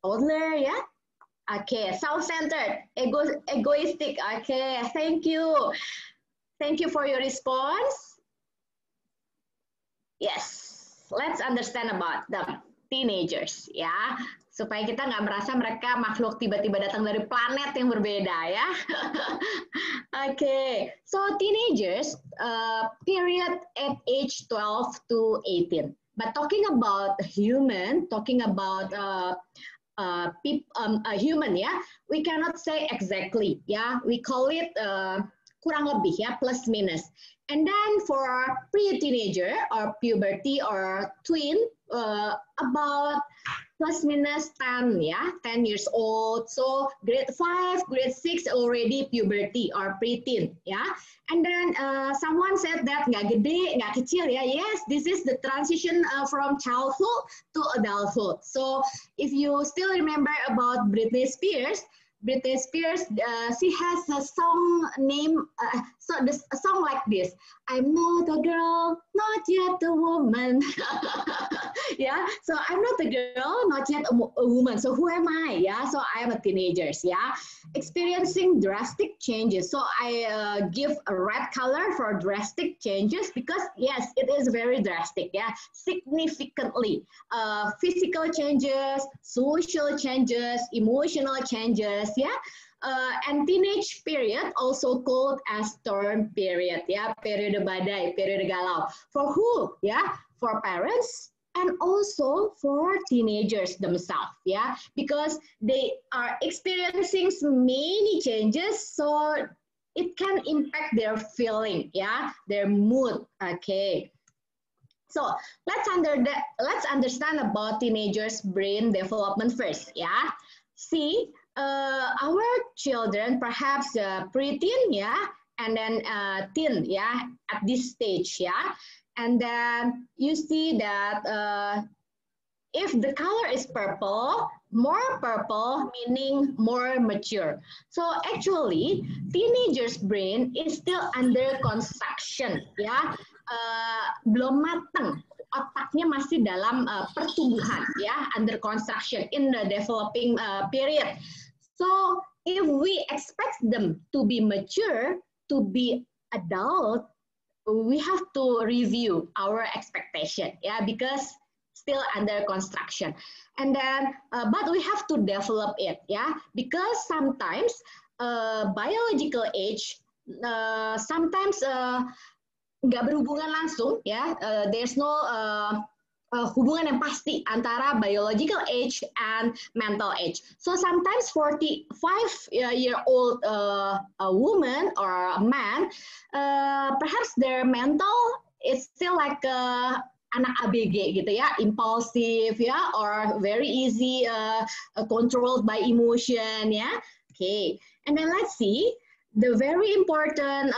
Toddler, ya. Okay, self-centered, egoistic. Okay, thank you. Thank you for your response. Yes, let's understand about them. Teenagers, ya. Supaya kita nggak merasa mereka makhluk tiba-tiba datang dari planet yang berbeda, ya. Okay, so teenagers, period at age 12 to 18. But talking about human, talking about a human, ya, we cannot say exactly, ya. We call it kurang lebih, ya, plus minus. And then for pre-teenager or puberty or twin, about plus minus 10, ya, 10 years old. So grade 5, grade 6 already puberty or preteen, ya. And then someone said that nggak gede, nggak kecil, ya. Yes, this is the transition from childhood to adulthood. So if you still remember about Britney Spears, she has a song name, a song like this. I'm not a girl, not yet a woman. Yeah, so I'm not a girl, not yet a woman. So who am I? Yeah, so I am a teenager. Yeah, experiencing drastic changes. So I give a red color for drastic changes because yes, it is very drastic. Yeah, significantly. Physical changes, social changes, emotional changes. Yeah. And teenage period also called as storm period, ya, periode badai, periode galau. For who? Ya, for parents and also for teenagers themselves, ya, because they are experiencing many changes, so it can impact their feeling, ya, their mood. Okay. So let's understand about teenagers' brain development first, ya. See. Our children perhaps preteen, yeah, and then teen, yeah, at this stage, yeah, and then you see that if the color is purple, more purple meaning more mature. So actually, teenagers' brain is still under construction, ya, belum matang. Otaknya masih dalam pertumbuhan, ya, under construction in the developing period. So if we expect them to be mature, to be adult, we have to review our expectation, yeah, because still under construction. And then, but we have to develop it, yeah, because sometimes biological age sometimes nggak berhubungan langsung, ya, there's no hubungan yang pasti antara biological age and mental age. So sometimes 45-year-old a woman or a man, perhaps their mental is still like anak ABG gitu, ya, impulsive, ya, or very easy controlled by emotion, ya. Okay, and then let's see. The very important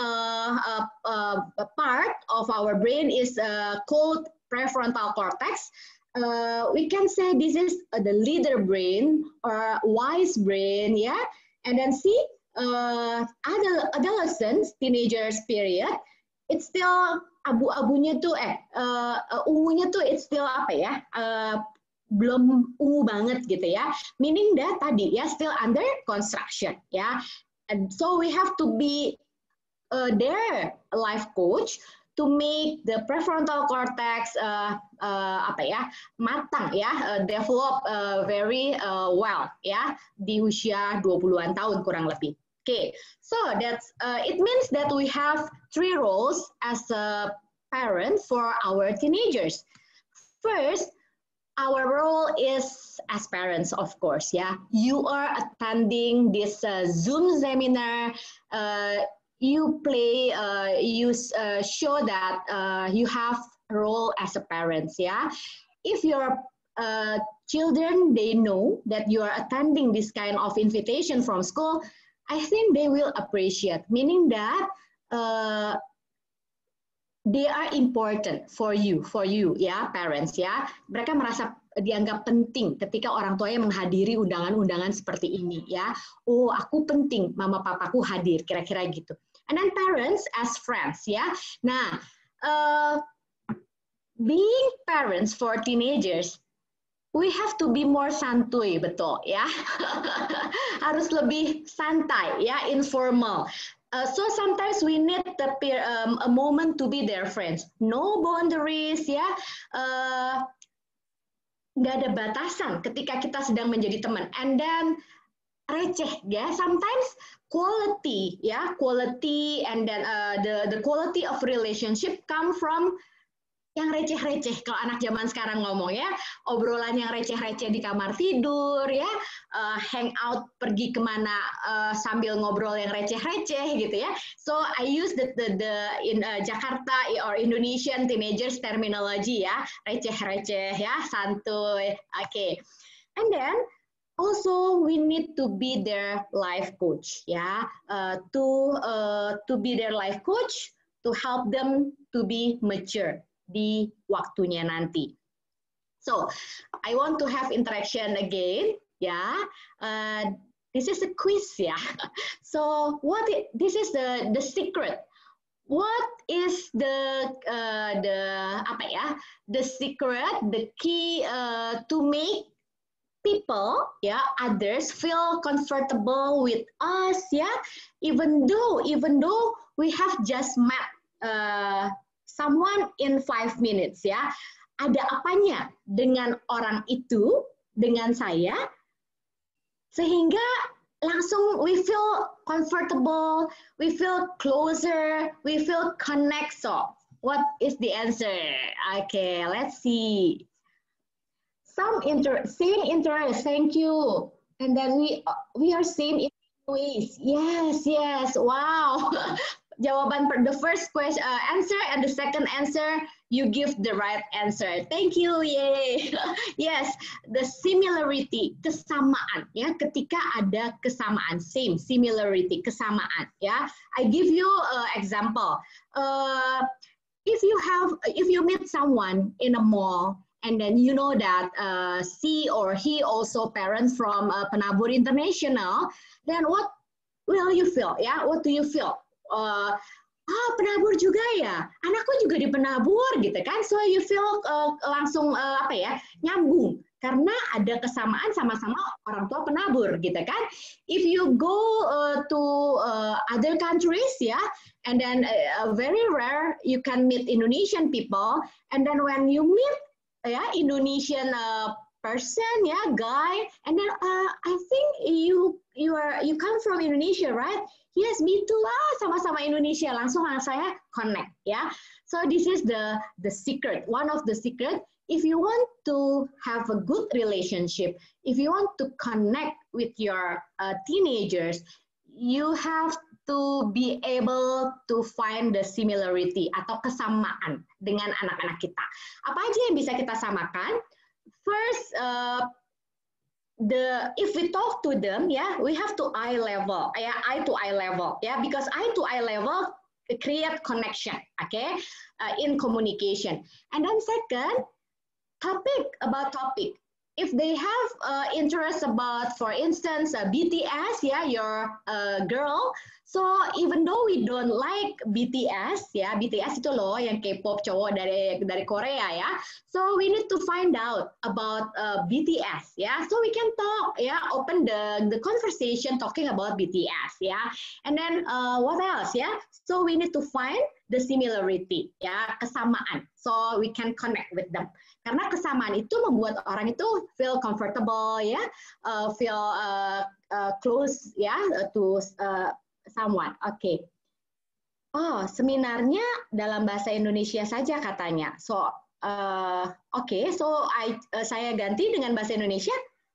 part of our brain is called prefrontal cortex. We can say this is the leader brain or wise brain, yeah. And then see, adolescents, teenagers period, it's still abu-abunya tuh, ungunya tuh it's still apa ya, belum ungu banget gitu, ya. Meaning that tadi, ya, still under construction, ya. And so we have to be their life coach to make the prefrontal cortex apa ya, matang, ya, develop very well, ya, di usia 20-an tahun kurang lebih. Okay, so that's it means that we have 3 roles as a parent for our teenagers. First, our role is as parents, of course, yeah. You are attending this Zoom seminar. You play, you show that you have a role as a parent, yeah. If your children, they know that you are attending this kind of invitation from school, I think they will appreciate, meaning that they are important for you, ya, parents, ya. Mereka merasa dianggap penting ketika orang tuanya menghadiri undangan-undangan seperti ini, ya. Oh, aku penting, mama papaku hadir, kira-kira gitu. And then parents as friends, ya. Nah, being parents for teenagers we have to be more santuy, betul ya. Harus lebih santai ya, informal. So sometimes we need a moment to be their friends. No boundaries ya. Nggak ada batasan ketika kita sedang menjadi teman. And then receh ya, sometimes quality ya, quality and then the quality of relationship come from yang receh-receh, kalau anak zaman sekarang ngomong ya, obrolan yang receh-receh di kamar tidur ya, hangout pergi kemana sambil ngobrol yang receh-receh gitu ya. So I use the in Jakarta or Indonesian teenagers terminology ya, receh-receh ya, santuy. Okay. And then also we need to be their life coach ya, to be their life coach, to help them to be mature di waktunya nanti. So, I want to have interaction again, ya. This is a quiz, ya. So, this is the secret. What is the apa ya? The secret, the key to make people, ya, others feel comfortable with us, ya. Even though we have just met someone in 5 minutes ya. Ada apanya dengan orang itu, dengan saya, sehingga langsung we feel comfortable, we feel closer, we feel connect. So, what is the answer? Okay, let's see. Same interest, thank you. And then we are same in ways. Yes, wow. Jawaban the first question answer and the second answer you give the right answer. Thank you, yay. Yes, the similarity, kesamaan ya, ketika ada kesamaan, same, similarity, kesamaan ya. I give you example. If you meet someone in a mall and then you know that she or he also parents from Penabur International, then what will you feel ya? What do you feel? Penabur juga ya, anakku juga di penabur gitu kan, so you feel langsung apa ya, nyambung karena ada kesamaan sama-sama orang tua penabur gitu kan. If you go to other countries ya, and then very rare you can meet Indonesian people, and then when you meet ya Indonesian person ya, guy, and then I think you come from Indonesia, right? Yes, me too lah, sama-sama Indonesia. Langsung saya connect ya. So this is the secret, one of the secret. If you want to have a good relationship, if you want to connect with your teenagers, you have to be able to find the similarity atau kesamaan dengan anak-anak kita. Apa aja yang bisa kita samakan? First, if we talk to them, yeah, we have to eye level, yeah, eye to eye level, yeah, because eye to eye level create connection, okay, in communication. And then second, topic. If they have interest about, for instance, BTS, yeah, your girl. So even though we don't like BTS, ya, BTS itu loh yang K-pop cowok dari Korea ya. So we need to find out about BTS, ya. So we can talk, ya, open the conversation talking about BTS, ya. And then what else, ya? So we need to find the similarity, ya, kesamaan. So we can connect with them. Karena kesamaan itu membuat orang itu feel comfortable, ya, feel close, ya, to someone. Oke. Oh, seminarnya dalam bahasa Indonesia saja katanya. So, oke. So saya ganti dengan bahasa Indonesia.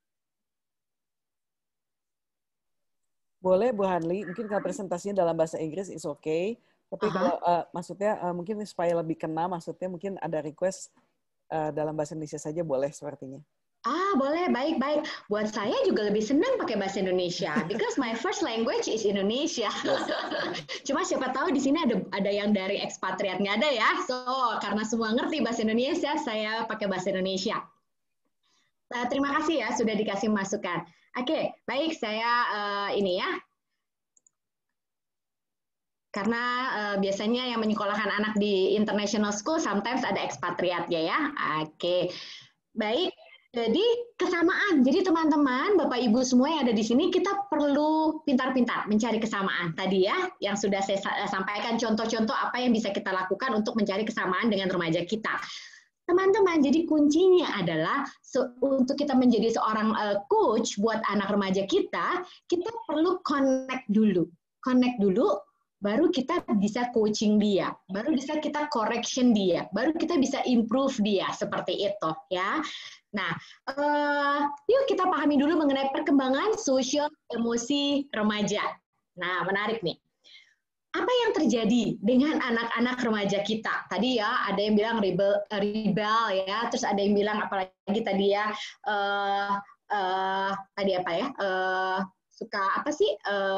Boleh, Bu Hanli. Mungkin kalau presentasinya dalam bahasa Inggris is okay. Tapi kalau maksudnya mungkin supaya lebih kena, maksudnya mungkin ada request dalam bahasa Indonesia saja boleh sepertinya. Boleh, baik. Buat saya juga lebih senang pakai bahasa Indonesia, because my first language is Indonesia. Yes. Cuma siapa tahu di sini ada yang dari ekspatriat nggak ada ya. So, karena semua ngerti bahasa Indonesia, saya pakai bahasa Indonesia. Terima kasih ya sudah dikasih masukan. Oke, baik, saya ini ya. Karena biasanya yang menyekolahkan anak di international school sometimes ada ekspatriatnya ya. Oke, baik. Jadi kesamaan. Jadi teman-teman, Bapak Ibu semua yang ada di sini, kita perlu pintar-pintar mencari kesamaan. Tadi ya, yang sudah saya sampaikan contoh-contoh apa yang bisa kita lakukan untuk mencari kesamaan dengan remaja kita. Teman-teman, jadi kuncinya adalah untuk kita menjadi seorang coach buat anak remaja kita perlu connect dulu. Connect dulu, baru kita bisa coaching dia, baru bisa kita correction dia, baru kita bisa improve dia, seperti itu ya. Nah, yuk kita pahami dulu mengenai perkembangan sosial emosi remaja. Nah, menarik nih. Apa yang terjadi dengan anak-anak remaja kita? Tadi ya, ada yang bilang rebel ya, terus ada yang bilang apalagi tadi ya, tadi apa ya, suka apa sih,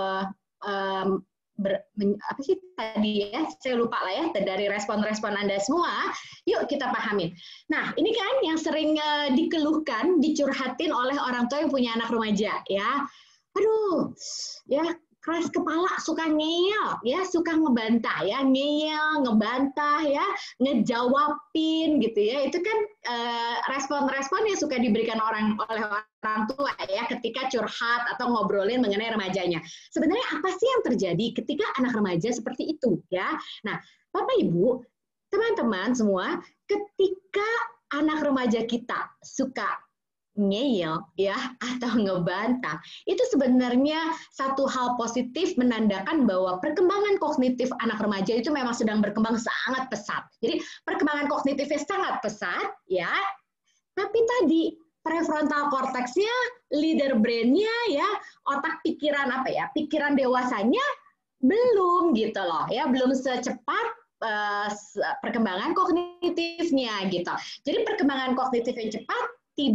apa sih tadi ya, saya lupa lah ya, dari respon-respon Anda semua, yuk kita pahamin. Nah, ini kan yang sering dikeluhkan, dicurhatin oleh orang tua yang punya anak remaja, ya. Aduh, ya keras kepala, suka ngeyel, ya, suka ngebantah, ya, ngeyel, ngebantah, ya, ngejawabin, gitu ya. Itu kan respon-respon yang suka diberikan oleh orang tua, ya, ketika curhat atau ngobrolin mengenai remajanya. Sebenarnya apa sih yang terjadi ketika anak remaja seperti itu, ya? Nah, Bapak Ibu, teman-teman semua, ketika anak remaja kita suka ngeyel ya atau ngebantah, itu sebenarnya satu hal positif menandakan bahwa perkembangan kognitif anak remaja itu memang sedang berkembang sangat pesat. Jadi perkembangan kognitifnya sangat pesat ya, tapi tadi prefrontal cortex-nya, leader brain-nya ya, otak pikiran apa ya, pikiran dewasanya belum gitu loh ya, belum secepat perkembangan kognitifnya gitu. Jadi perkembangan kognitif yang cepat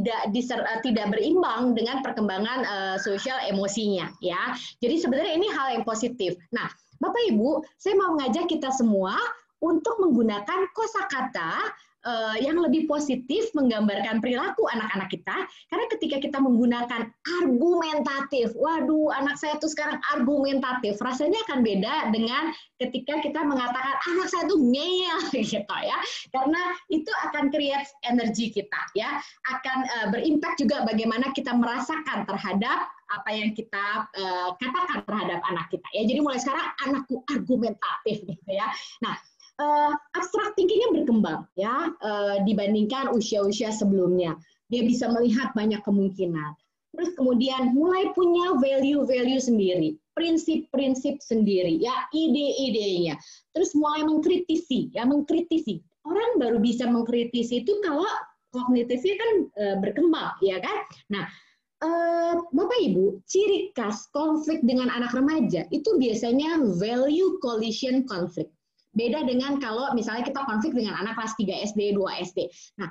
tidak berimbang dengan perkembangan sosial emosinya ya. Jadi sebenarnya ini hal yang positif. Nah, Bapak Ibu, saya mau mengajak kita semua untuk menggunakan kosakata yang lebih positif menggambarkan perilaku anak-anak kita, karena ketika kita menggunakan argumentatif, waduh anak saya tuh sekarang argumentatif, rasanya akan beda dengan ketika kita mengatakan anak saya tuh ngeyel gitu ya, karena itu akan create energi kita ya, akan berimpact juga bagaimana kita merasakan terhadap apa yang kita katakan terhadap anak kita ya. Jadi mulai sekarang anakku argumentatif gitu ya. Nah, abstrak thinkingnya berkembang ya dibandingkan usia-usia sebelumnya. Dia bisa melihat banyak kemungkinan. Terus kemudian mulai punya value-value sendiri, prinsip-prinsip sendiri, ya ide-idenya. Terus mulai mengkritisi, ya mengkritisi. Orang baru bisa mengkritisi itu kalau kognitifnya kan berkembang, ya kan? Nah, Bapak Ibu, ciri khas konflik dengan anak remaja itu biasanya value collision conflict. Beda dengan kalau misalnya kita konflik dengan anak kelas 3 SD, 2 SD. Nah,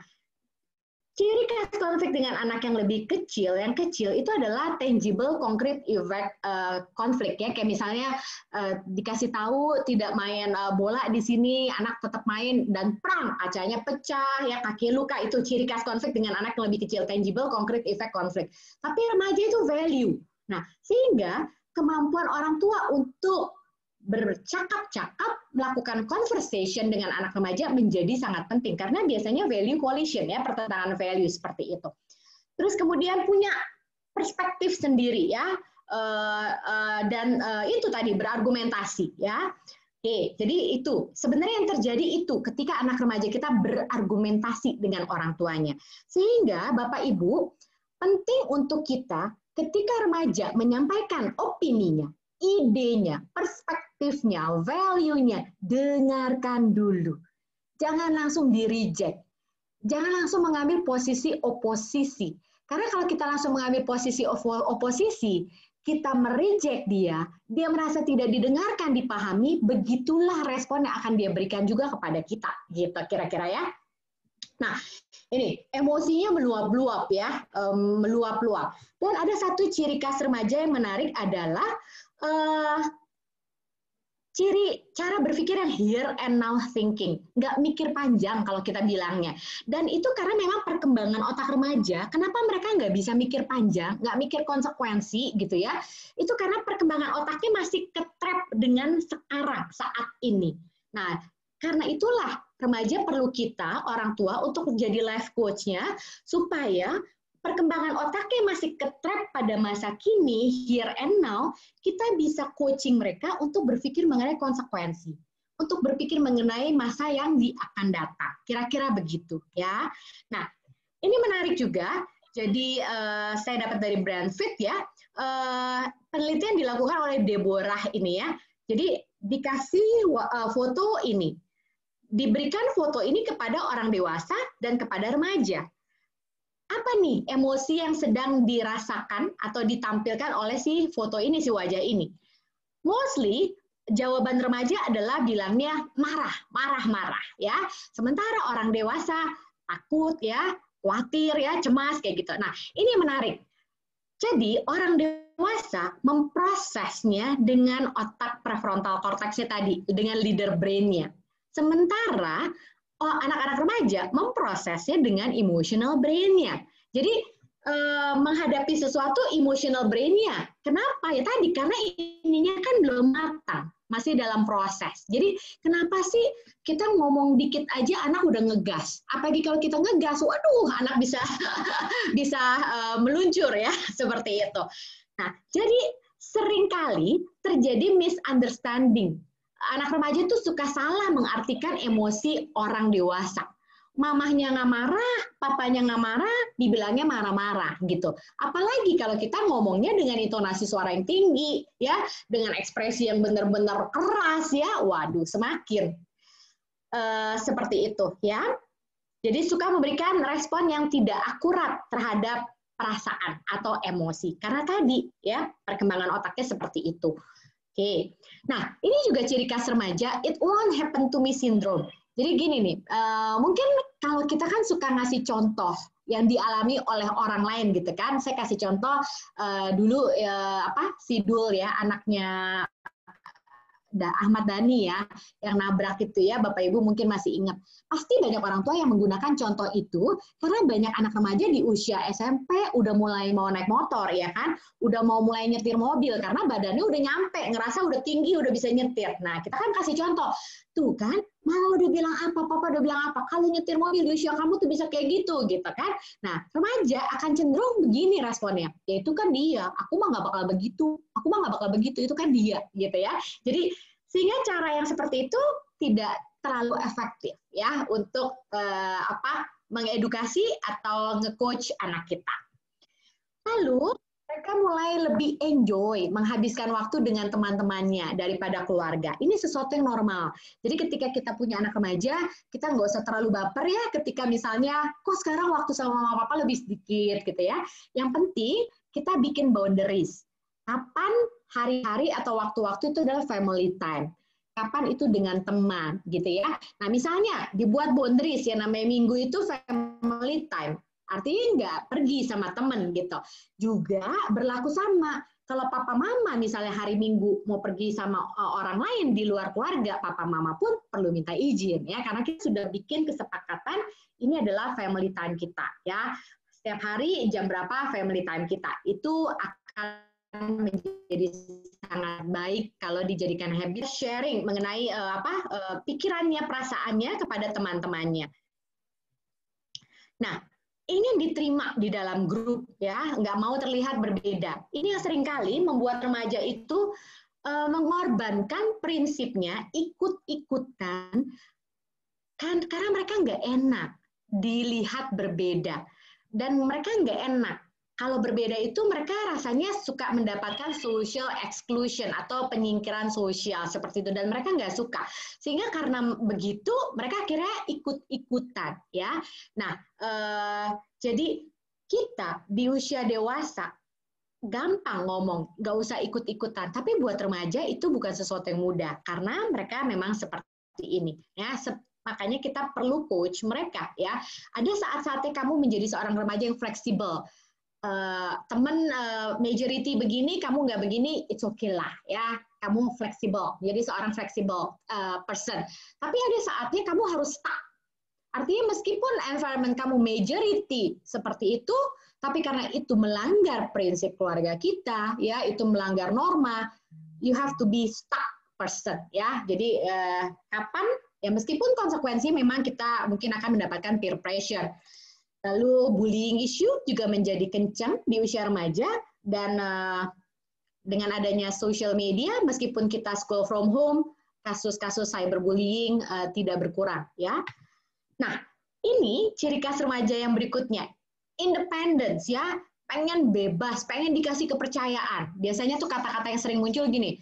ciri khas konflik dengan anak yang lebih kecil, itu adalah tangible, concrete effect konflik ya. Kayak misalnya dikasih tahu tidak main bola di sini, anak tetap main dan prang, kacanya pecah, ya kaki luka, itu ciri khas konflik dengan anak yang lebih kecil, tangible, concrete effect konflik. Tapi remaja itu value. Nah, sehingga kemampuan orang tua untuk bercakap-cakap, melakukan conversation dengan anak remaja menjadi sangat penting karena biasanya value collision ya, pertentangan value seperti itu. Terus kemudian punya perspektif sendiri ya, dan itu tadi berargumentasi ya. Oke, jadi itu sebenarnya yang terjadi itu ketika anak remaja kita berargumentasi dengan orang tuanya. Sehingga Bapak Ibu, penting untuk kita ketika remaja menyampaikan opininya, idenya, perspektifnya, value-nya, dengarkan dulu. Jangan langsung di-reject. Jangan langsung mengambil posisi oposisi. Karena kalau kita langsung mengambil posisi oposisi, kita mereject dia merasa tidak didengarkan, dipahami, begitulah respon yang akan dia berikan juga kepada kita. Gitu kira-kira ya. Nah, ini emosinya meluap-luap ya, meluap-luap. Dan ada satu ciri khas remaja yang menarik adalah ciri cara berpikir yang here and now thinking, nggak mikir panjang kalau kita bilangnya. Dan itu karena memang perkembangan otak remaja, kenapa mereka nggak bisa mikir panjang, nggak mikir konsekuensi gitu ya, itu karena perkembangan otaknya masih ketrap dengan sekarang, saat ini. Nah, karena itulah remaja perlu kita, orang tua, untuk menjadi life coach-nya, supaya perkembangan otaknya masih ketrap pada masa kini, here and now, kita bisa coaching mereka untuk berpikir mengenai konsekuensi, untuk berpikir mengenai masa yang akan datang. Kira-kira begitu ya. Nah, ini menarik juga. Jadi saya dapat dari Brandfit ya, penelitian dilakukan oleh Deborah ini ya. Jadi dikasih foto ini, diberikan foto ini kepada orang dewasa dan kepada remaja. Apa nih emosi yang sedang dirasakan atau ditampilkan oleh si foto ini, si wajah ini? Mostly jawaban remaja adalah bilangnya marah, marah ya. Sementara orang dewasa takut ya, khawatir ya, cemas kayak gitu. Nah, ini menarik. Jadi orang dewasa memprosesnya dengan otak prefrontal cortexnya tadi, dengan leader brain-nya. Sementara anak-anak remaja memprosesnya dengan emotional brain-nya. Jadi menghadapi sesuatu emotional brain-nya. Kenapa? Ya tadi, karena ininya kan belum matang, masih dalam proses. Jadi kenapa sih kita ngomong dikit aja anak udah ngegas? Apalagi kalau kita ngegas, waduh, anak bisa meluncur ya, seperti itu. Nah, jadi seringkali terjadi misunderstanding. Anak remaja itu suka salah mengartikan emosi orang dewasa. Mamahnya nggak marah, papanya nggak marah, dibilangnya marah-marah gitu. Apalagi kalau kita ngomongnya dengan intonasi suara yang tinggi, ya, dengan ekspresi yang benar-benar keras, ya, waduh, semakin seperti itu, ya. Jadi suka memberikan respon yang tidak akurat terhadap perasaan atau emosi. Karena tadi, ya, perkembangan otaknya seperti itu. Oke, nah ini juga ciri khas remaja, it won't happen to me syndrome. Jadi gini nih, mungkin kalau kita kan suka ngasih contoh yang dialami oleh orang lain gitu kan. Saya kasih contoh dulu si Dul ya, anaknya Ahmad Dhani ya, yang nabrak itu ya, Bapak Ibu mungkin masih ingat. Pasti banyak orang tua yang menggunakan contoh itu, karena banyak anak remaja di usia SMP udah mulai mau naik motor ya kan, udah mau mulai nyetir mobil, karena badannya udah nyampe, ngerasa udah tinggi, udah bisa nyetir. Nah, kita kan kasih contoh, tuh kan, mama udah bilang apa, papa udah bilang apa, kalau nyetir mobil di usia kamu tuh bisa kayak gitu kan. Nah, remaja akan cenderung begini responnya, yaitu kan dia, aku mah nggak bakal begitu, itu kan dia, gitu ya. Jadi, sehingga cara yang seperti itu tidak terlalu efektif ya untuk mengedukasi atau nge-coach anak kita. Lalu mereka mulai lebih enjoy menghabiskan waktu dengan teman-temannya daripada keluarga. Ini sesuatu yang normal. Jadi ketika kita punya anak remaja, kita nggak usah terlalu baper ya ketika misalnya, kok sekarang waktu sama mama papa lebih sedikit gitu ya. Yang penting kita bikin boundaries. Kapan hari-hari atau waktu-waktu itu adalah family time. Kapan itu dengan teman, gitu ya. Nah, misalnya dibuat boundaries, ya namanya minggu itu family time. Artinya nggak pergi sama teman, gitu. Juga berlaku sama. Kalau papa mama misalnya hari Minggu mau pergi sama orang lain di luar keluarga, papa mama pun perlu minta izin, ya. Karena kita sudah bikin kesepakatan, ini adalah family time kita, ya. Setiap hari jam berapa family time kita. Itu akan menjadi sangat baik kalau dijadikan habit sharing mengenai pikirannya, perasaannya kepada teman-temannya. Nah, ingin diterima di dalam grup ya, nggak mau terlihat berbeda. Ini yang seringkali membuat remaja itu mengorbankan prinsipnya ikut-ikutan kan karena mereka nggak enak dilihat berbeda dan mereka nggak enak. Kalau berbeda itu mereka rasanya suka mendapatkan social exclusion atau penyingkiran sosial seperti itu dan mereka nggak suka. Sehingga karena begitu mereka akhirnya ikut-ikutan ya. Nah, jadi kita di usia dewasa gampang ngomong, nggak usah ikut-ikutan. Tapi buat remaja itu bukan sesuatu yang mudah karena mereka memang seperti ini ya. Makanya kita perlu coach mereka ya. Ada saat-saatnya kamu menjadi seorang remaja yang fleksibel. Temen majority begini, kamu nggak begini, it's okay lah ya, kamu fleksibel, jadi seorang fleksibel person. Tapi ada saatnya kamu harus stuck. Artinya meskipun environment kamu majority seperti itu, tapi karena itu melanggar prinsip keluarga kita, ya itu melanggar norma, you have to be stuck person ya. Jadi kapan ya meskipun konsekuensi memang kita mungkin akan mendapatkan peer pressure. Lalu bullying issue juga menjadi kencang di usia remaja, dan dengan adanya social media, meskipun kita school from home, kasus-kasus cyberbullying tidak berkurang, ya. Nah, ini ciri khas remaja yang berikutnya, independence, ya, pengen bebas, pengen dikasih kepercayaan. Biasanya tuh kata-kata yang sering muncul gini,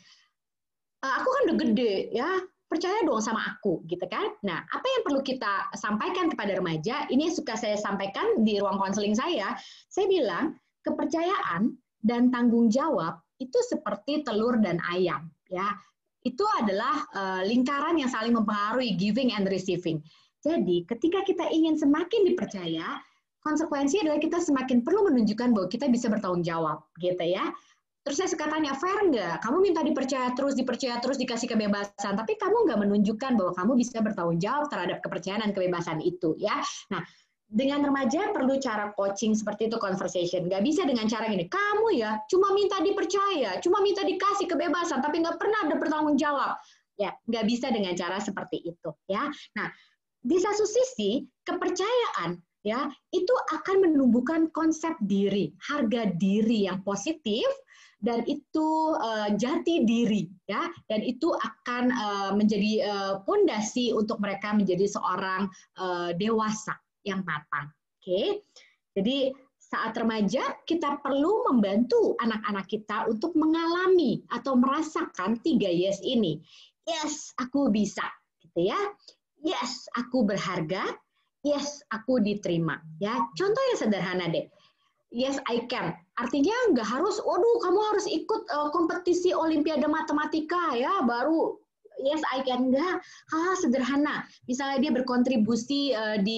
aku kan udah gede, ya, percaya dong sama aku, gitu kan. Nah, apa yang perlu kita sampaikan kepada remaja, ini suka saya sampaikan di ruang konseling saya bilang, kepercayaan dan tanggung jawab itu seperti telur dan ayam, ya. Itu adalah lingkaran yang saling mempengaruhi, giving and receiving. Jadi, ketika kita ingin semakin dipercaya, konsekuensi adalah kita semakin perlu menunjukkan bahwa kita bisa bertanggung jawab, gitu ya. Terus saya suka tanya, fair nggak? Kamu minta dipercaya terus, dikasih kebebasan, tapi kamu nggak menunjukkan bahwa kamu bisa bertanggung jawab terhadap kepercayaan dan kebebasan itu, ya. Nah, dengan remaja perlu cara coaching seperti itu, conversation. Nggak bisa dengan cara gini, kamu ya cuma minta dipercaya, cuma minta dikasih kebebasan, tapi nggak pernah ada bertanggung jawab. Ya, nggak bisa dengan cara seperti itu, ya. Nah, di satu sisi, kepercayaan, ya, itu akan menumbuhkan konsep diri, harga diri yang positif, dan itu jati diri, ya, dan itu akan menjadi fondasi untuk mereka menjadi seorang dewasa yang matang. Oke, jadi saat remaja kita perlu membantu anak-anak kita untuk mengalami atau merasakan 3 yes ini. Yes, aku bisa, gitu ya. Yes, aku berharga. Yes, aku diterima. Ya, contoh yang sederhana deh. Yes, I can. Artinya nggak harus, waduh, kamu harus ikut kompetisi Olimpiade Matematika ya, baru yes, I can. Enggak. Sederhana. Misalnya dia berkontribusi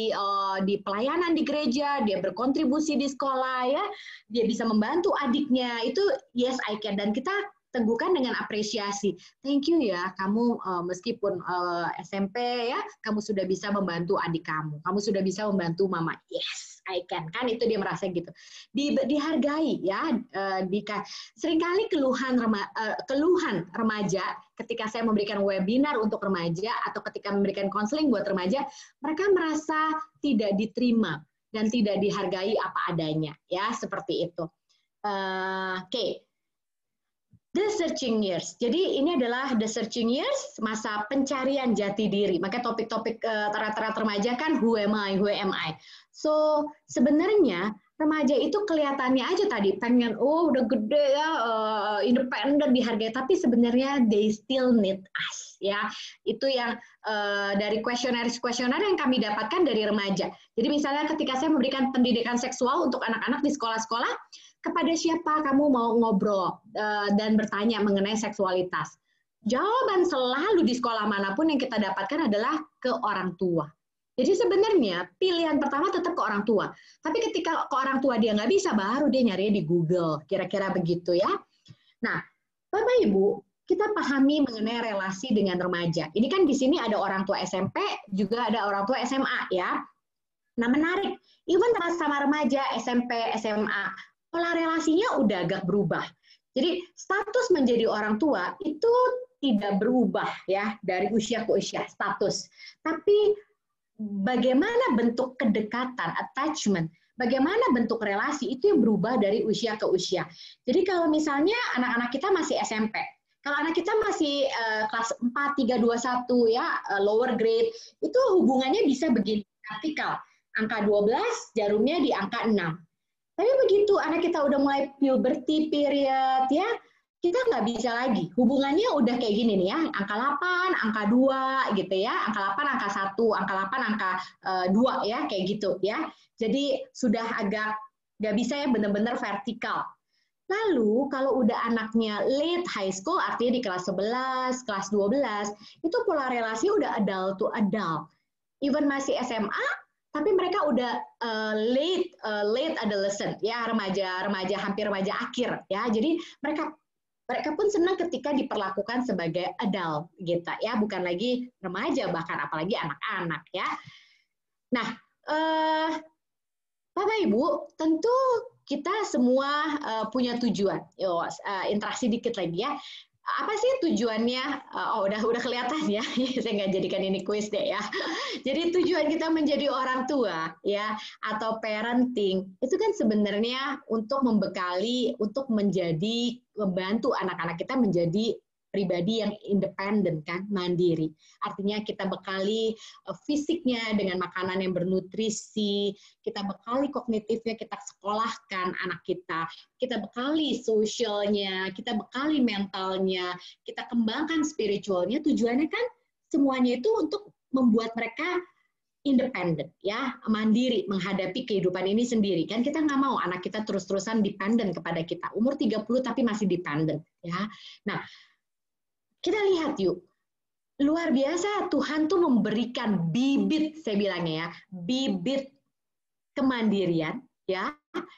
di pelayanan di gereja, dia berkontribusi di sekolah, ya, dia bisa membantu adiknya. Itu yes, I can. Dan kita teguhkan dengan apresiasi. Thank you ya, kamu meskipun SMP ya, kamu sudah bisa membantu adik kamu. Kamu sudah bisa membantu mama. Yes, I can. Kan itu dia merasa gitu. Dihargai ya. Seringkali keluhan remaja ketika saya memberikan webinar untuk remaja atau ketika memberikan konseling buat remaja, mereka merasa tidak diterima dan tidak dihargai apa adanya. Ya, seperti itu. Oke. The searching years. Jadi ini adalah the searching years, masa pencarian jati diri. Maka topik-topik rata-rata remaja kan who am I, who am I. So sebenarnya remaja itu kelihatannya aja tadi pengen udah gede ya, independen, dihargai, tapi sebenarnya they still need us, ya. Itu yang dari kuesioner yang kami dapatkan dari remaja. Jadi misalnya ketika saya memberikan pendidikan seksual untuk anak-anak di sekolah-sekolah, kepada siapa kamu mau ngobrol dan bertanya mengenai seksualitas? Jawaban selalu di sekolah manapun yang kita dapatkan adalah ke orang tua. Jadi sebenarnya pilihan pertama tetap ke orang tua. Tapi ketika ke orang tua dia nggak bisa, baru dia nyari di Google. Kira-kira begitu ya. Nah, Bapak Ibu, kita pahami mengenai relasi dengan remaja. Ini kan di sini ada orang tua SMP, juga ada orang tua SMA ya. Nah, menarik. Even sama remaja, SMP, SMA, pola relasinya udah agak berubah. Jadi status menjadi orang tua itu tidak berubah ya dari usia ke usia, status. Tapi bagaimana bentuk kedekatan, attachment, bagaimana bentuk relasi itu yang berubah dari usia ke usia. Jadi kalau misalnya anak-anak kita masih SMP, kalau anak kita masih kelas 4, 3, 2, 1 ya, lower grade, itu hubungannya bisa begini, vertikal. Angka 12, jarumnya di angka 6. Tapi begitu anak kita udah mulai puberty period ya, kita nggak bisa lagi. Hubungannya udah kayak gini nih ya, angka 8, angka 2 gitu ya, angka 8, angka 1, angka 8, angka 2 ya, kayak gitu ya. Jadi sudah agak nggak bisa ya benar-benar vertikal. Lalu kalau udah anaknya late high school, artinya di kelas 11, kelas 12, itu pola relasi udah adult to adult. Even masih SMA, tapi mereka udah late adolescent ya, remaja hampir remaja akhir ya. Jadi mereka pun senang ketika diperlakukan sebagai adult gitu ya, bukan lagi remaja, bahkan apalagi anak-anak ya. Nah, Bapak Ibu, tentu kita semua punya tujuan. Interaksi dikit lagi ya. apa sih tujuannya? Oh, udah kelihatan ya. Saya nggak jadikan ini kuis deh ya. Jadi tujuan kita menjadi orang tua ya atau parenting itu kan sebenarnya untuk membekali, untuk membantu anak-anak kita menjadi pribadi yang independen kan, mandiri. Artinya kita bekali fisiknya dengan makanan yang bernutrisi, kita bekali kognitifnya, kita sekolahkan anak kita bekali sosialnya, kita bekali mentalnya, kita kembangkan spiritualnya. Tujuannya kan semuanya itu untuk membuat mereka independen, ya, mandiri menghadapi kehidupan ini sendiri. Kan kita nggak mau anak kita terus-terusan dependen kepada kita. Umur 30 tapi masih dependen, ya. Nah, kita lihat yuk, luar biasa Tuhan tuh memberikan bibit, saya bilangnya ya, bibit kemandirian, ya,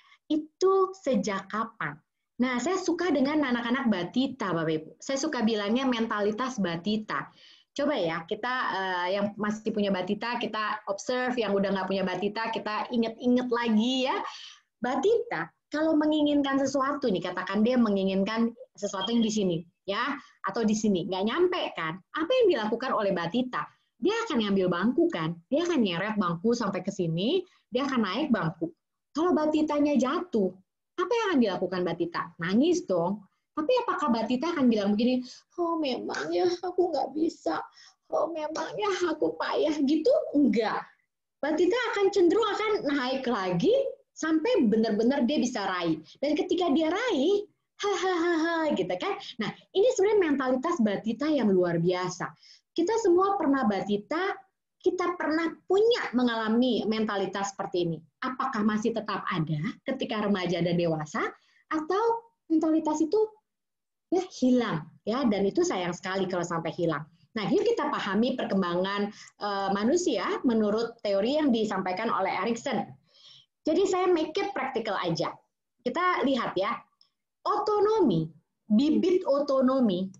itu sejak kapan? Nah, saya suka dengan anak-anak batita, Bapak Ibu. Saya suka bilangnya mentalitas batita. Coba ya, kita yang masih punya batita, kita observe, yang udah nggak punya batita, kita inget-inget lagi ya. Batita, kalau menginginkan sesuatu nih, katakan dia menginginkan sesuatu yang di sini, ya, atau di sini, nggak nyampe kan? Apa yang dilakukan oleh batita? Dia akan ngambil bangku kan? Dia akan nyeret bangku sampai ke sini, dia akan naik bangku. Kalau batitanya jatuh, apa yang akan dilakukan batita? Nangis dong. Tapi apakah batita akan bilang begini, oh memangnya aku nggak bisa, oh memangnya aku payah gitu? Enggak. Batita akan cenderung akan naik lagi sampai benar-benar dia bisa raih. Dan ketika dia raih, hahaha gitu kan. Nah, ini sebenarnya mentalitas batita yang luar biasa. Kita semua pernah batita, kita pernah punya mengalami mentalitas seperti ini. Apakah masih tetap ada ketika remaja dan dewasa, atau mentalitas itu ya hilang, ya, dan itu sayang sekali kalau sampai hilang. Nah, yuk kita pahami perkembangan manusia menurut teori yang disampaikan oleh Erikson. Jadi saya make it practical aja. Kita lihat ya, otonomi, bibit otonomi,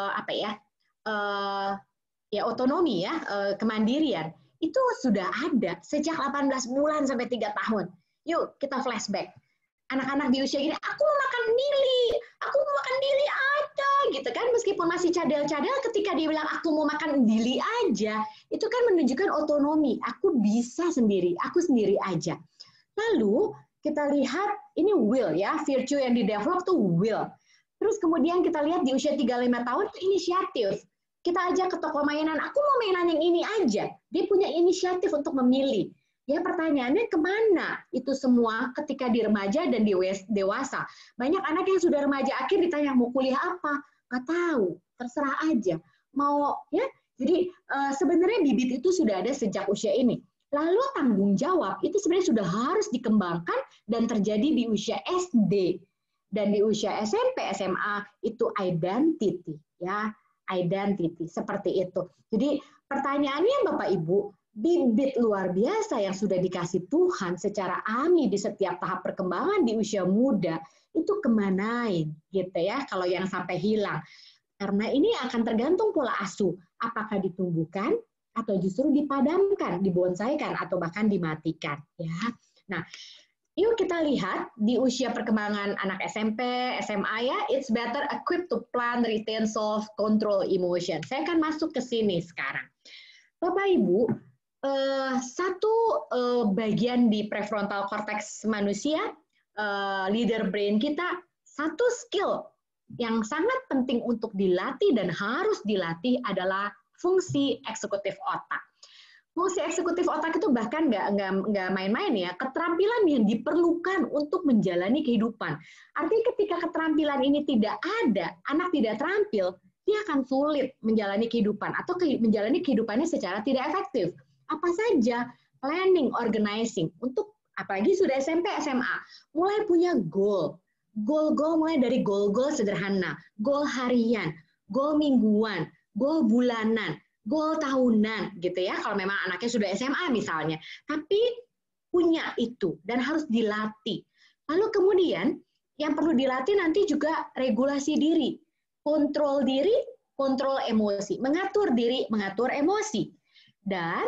otonomi ya, kemandirian, itu sudah ada sejak 18 bulan sampai 3 tahun. Yuk kita flashback. Anak-anak di usia gini, aku mau makan dili aja, gitu kan, meskipun masih cadel-cadel, ketika dia bilang aku mau makan dili aja, itu kan menunjukkan otonomi, aku bisa sendiri, aku sendiri aja. Lalu kita lihat ini will ya, virtue yang di-develop tuh will. Terus kemudian kita lihat di usia 35 tahun inisiatif. Kita ajak ke toko mainan, aku mau mainan yang ini aja. Dia punya inisiatif untuk memilih. Ya pertanyaannya kemana itu semua ketika di remaja dan di dewasa. Banyak anak yang sudah remaja akhir ditanya mau kuliah apa, nggak tahu, terserah aja. Mau ya, jadi sebenarnya bibit itu sudah ada sejak usia ini. Lalu tanggung jawab itu sebenarnya sudah harus dikembangkan dan terjadi di usia SD dan di usia SMP, SMA itu identity ya, identity seperti itu. Jadi pertanyaannya Bapak Ibu, bibit luar biasa yang sudah dikasih Tuhan secara alami di setiap tahap perkembangan di usia muda itu kemanain gitu ya kalau yang sampai hilang. Karena ini akan tergantung pola asuh, apakah ditumbuhkan atau justru dipadamkan, dibonsaikan atau bahkan dimatikan ya. Nah, yuk kita lihat di usia perkembangan anak SMP, SMA ya, it's better equipped to plan, retain, solve, control emotion. Saya akan masuk ke sini sekarang. Bapak Ibu, satu bagian di prefrontal cortex manusia, leader brain kita, satu skill yang sangat penting untuk dilatih dan harus dilatih adalah fungsi eksekutif otak. Fungsi eksekutif otak itu bahkan nggak main-main ya, keterampilan yang diperlukan untuk menjalani kehidupan. Artinya ketika keterampilan ini tidak ada, anak tidak terampil, dia akan sulit menjalani kehidupan atau menjalani kehidupannya secara tidak efektif. Apa saja? Planning, organizing, untuk apalagi sudah SMP, SMA, mulai punya goal. Goal-goal mulai dari goal-goal sederhana, goal harian, goal mingguan, goal bulanan, goal tahunan gitu ya, kalau memang anaknya sudah SMA misalnya. Tapi punya itu dan harus dilatih. Lalu kemudian yang perlu dilatih nanti juga regulasi diri, kontrol emosi, mengatur diri, mengatur emosi. Dan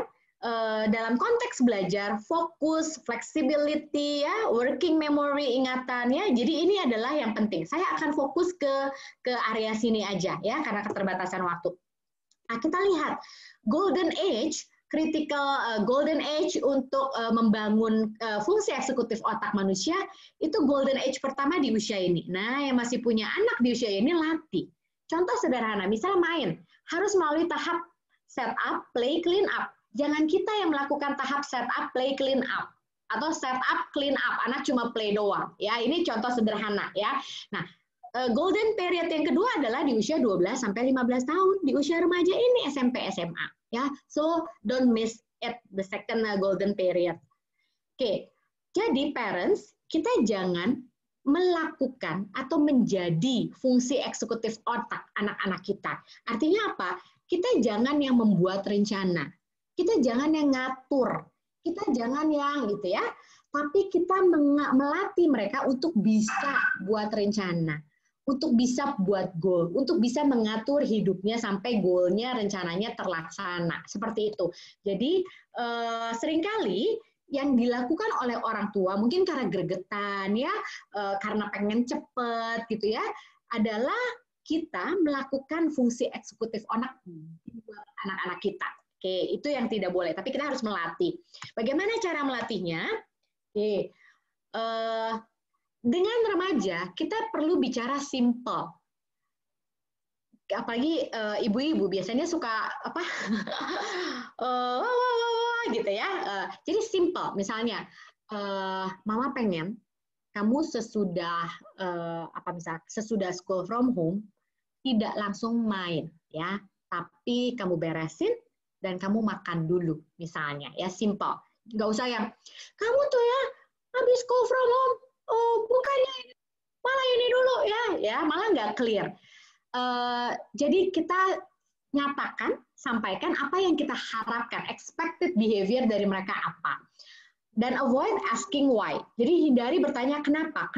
dalam konteks belajar, fokus, flexibility, ya, working memory, ingatan, ya. Jadi ini adalah yang penting. Saya akan fokus ke area sini aja, ya, karena keterbatasan waktu. Nah, kita lihat golden age, critical golden age untuk membangun fungsi eksekutif otak manusia itu golden age pertama di usia ini. Nah, yang masih punya anak di usia ini latih. Contoh sederhana, misalnya main, harus melalui tahap setup, play, clean up. Jangan kita yang melakukan tahap setup, play, clean up, atau setup, clean up. Anak cuma play doang. Ya, ini contoh sederhana, ya. Nah, golden period yang kedua adalah di usia 12 sampai 15 tahun. Di usia remaja ini SMP, SMA, ya. So don't miss it, the second golden period. Oke. Jadi parents, kita jangan melakukan atau menjadi fungsi eksekutif otak anak-anak kita. Artinya apa? Kita jangan yang membuat rencana. Kita jangan yang ngatur, kita jangan yang gitu ya, tapi kita melatih mereka untuk bisa buat rencana, untuk bisa buat goal, untuk bisa mengatur hidupnya sampai goalnya, rencananya terlaksana, seperti itu. Jadi seringkali yang dilakukan oleh orang tua mungkin karena gregetan ya, karena pengen cepet gitu ya, adalah kita melakukan fungsi eksekutif anak-anak kita. Oke, itu yang tidak boleh. Tapi kita harus melatih. Bagaimana cara melatihnya? Oke, dengan remaja kita perlu bicara simple. Apalagi ibu-ibu biasanya suka apa? Gitu ya. Jadi simple. Misalnya, Mama pengen kamu sesudah sesudah school from home tidak langsung main, ya, tapi kamu beresin dan kamu makan dulu, misalnya, ya, simple. Nggak usah yang, kamu tuh ya, habis school from home, bukannya malah ini dulu, ya, malah nggak clear. Jadi kita nyatakan, sampaikan apa yang kita harapkan, expected behavior dari mereka apa. Dan avoid asking why. Jadi hindari bertanya kenapa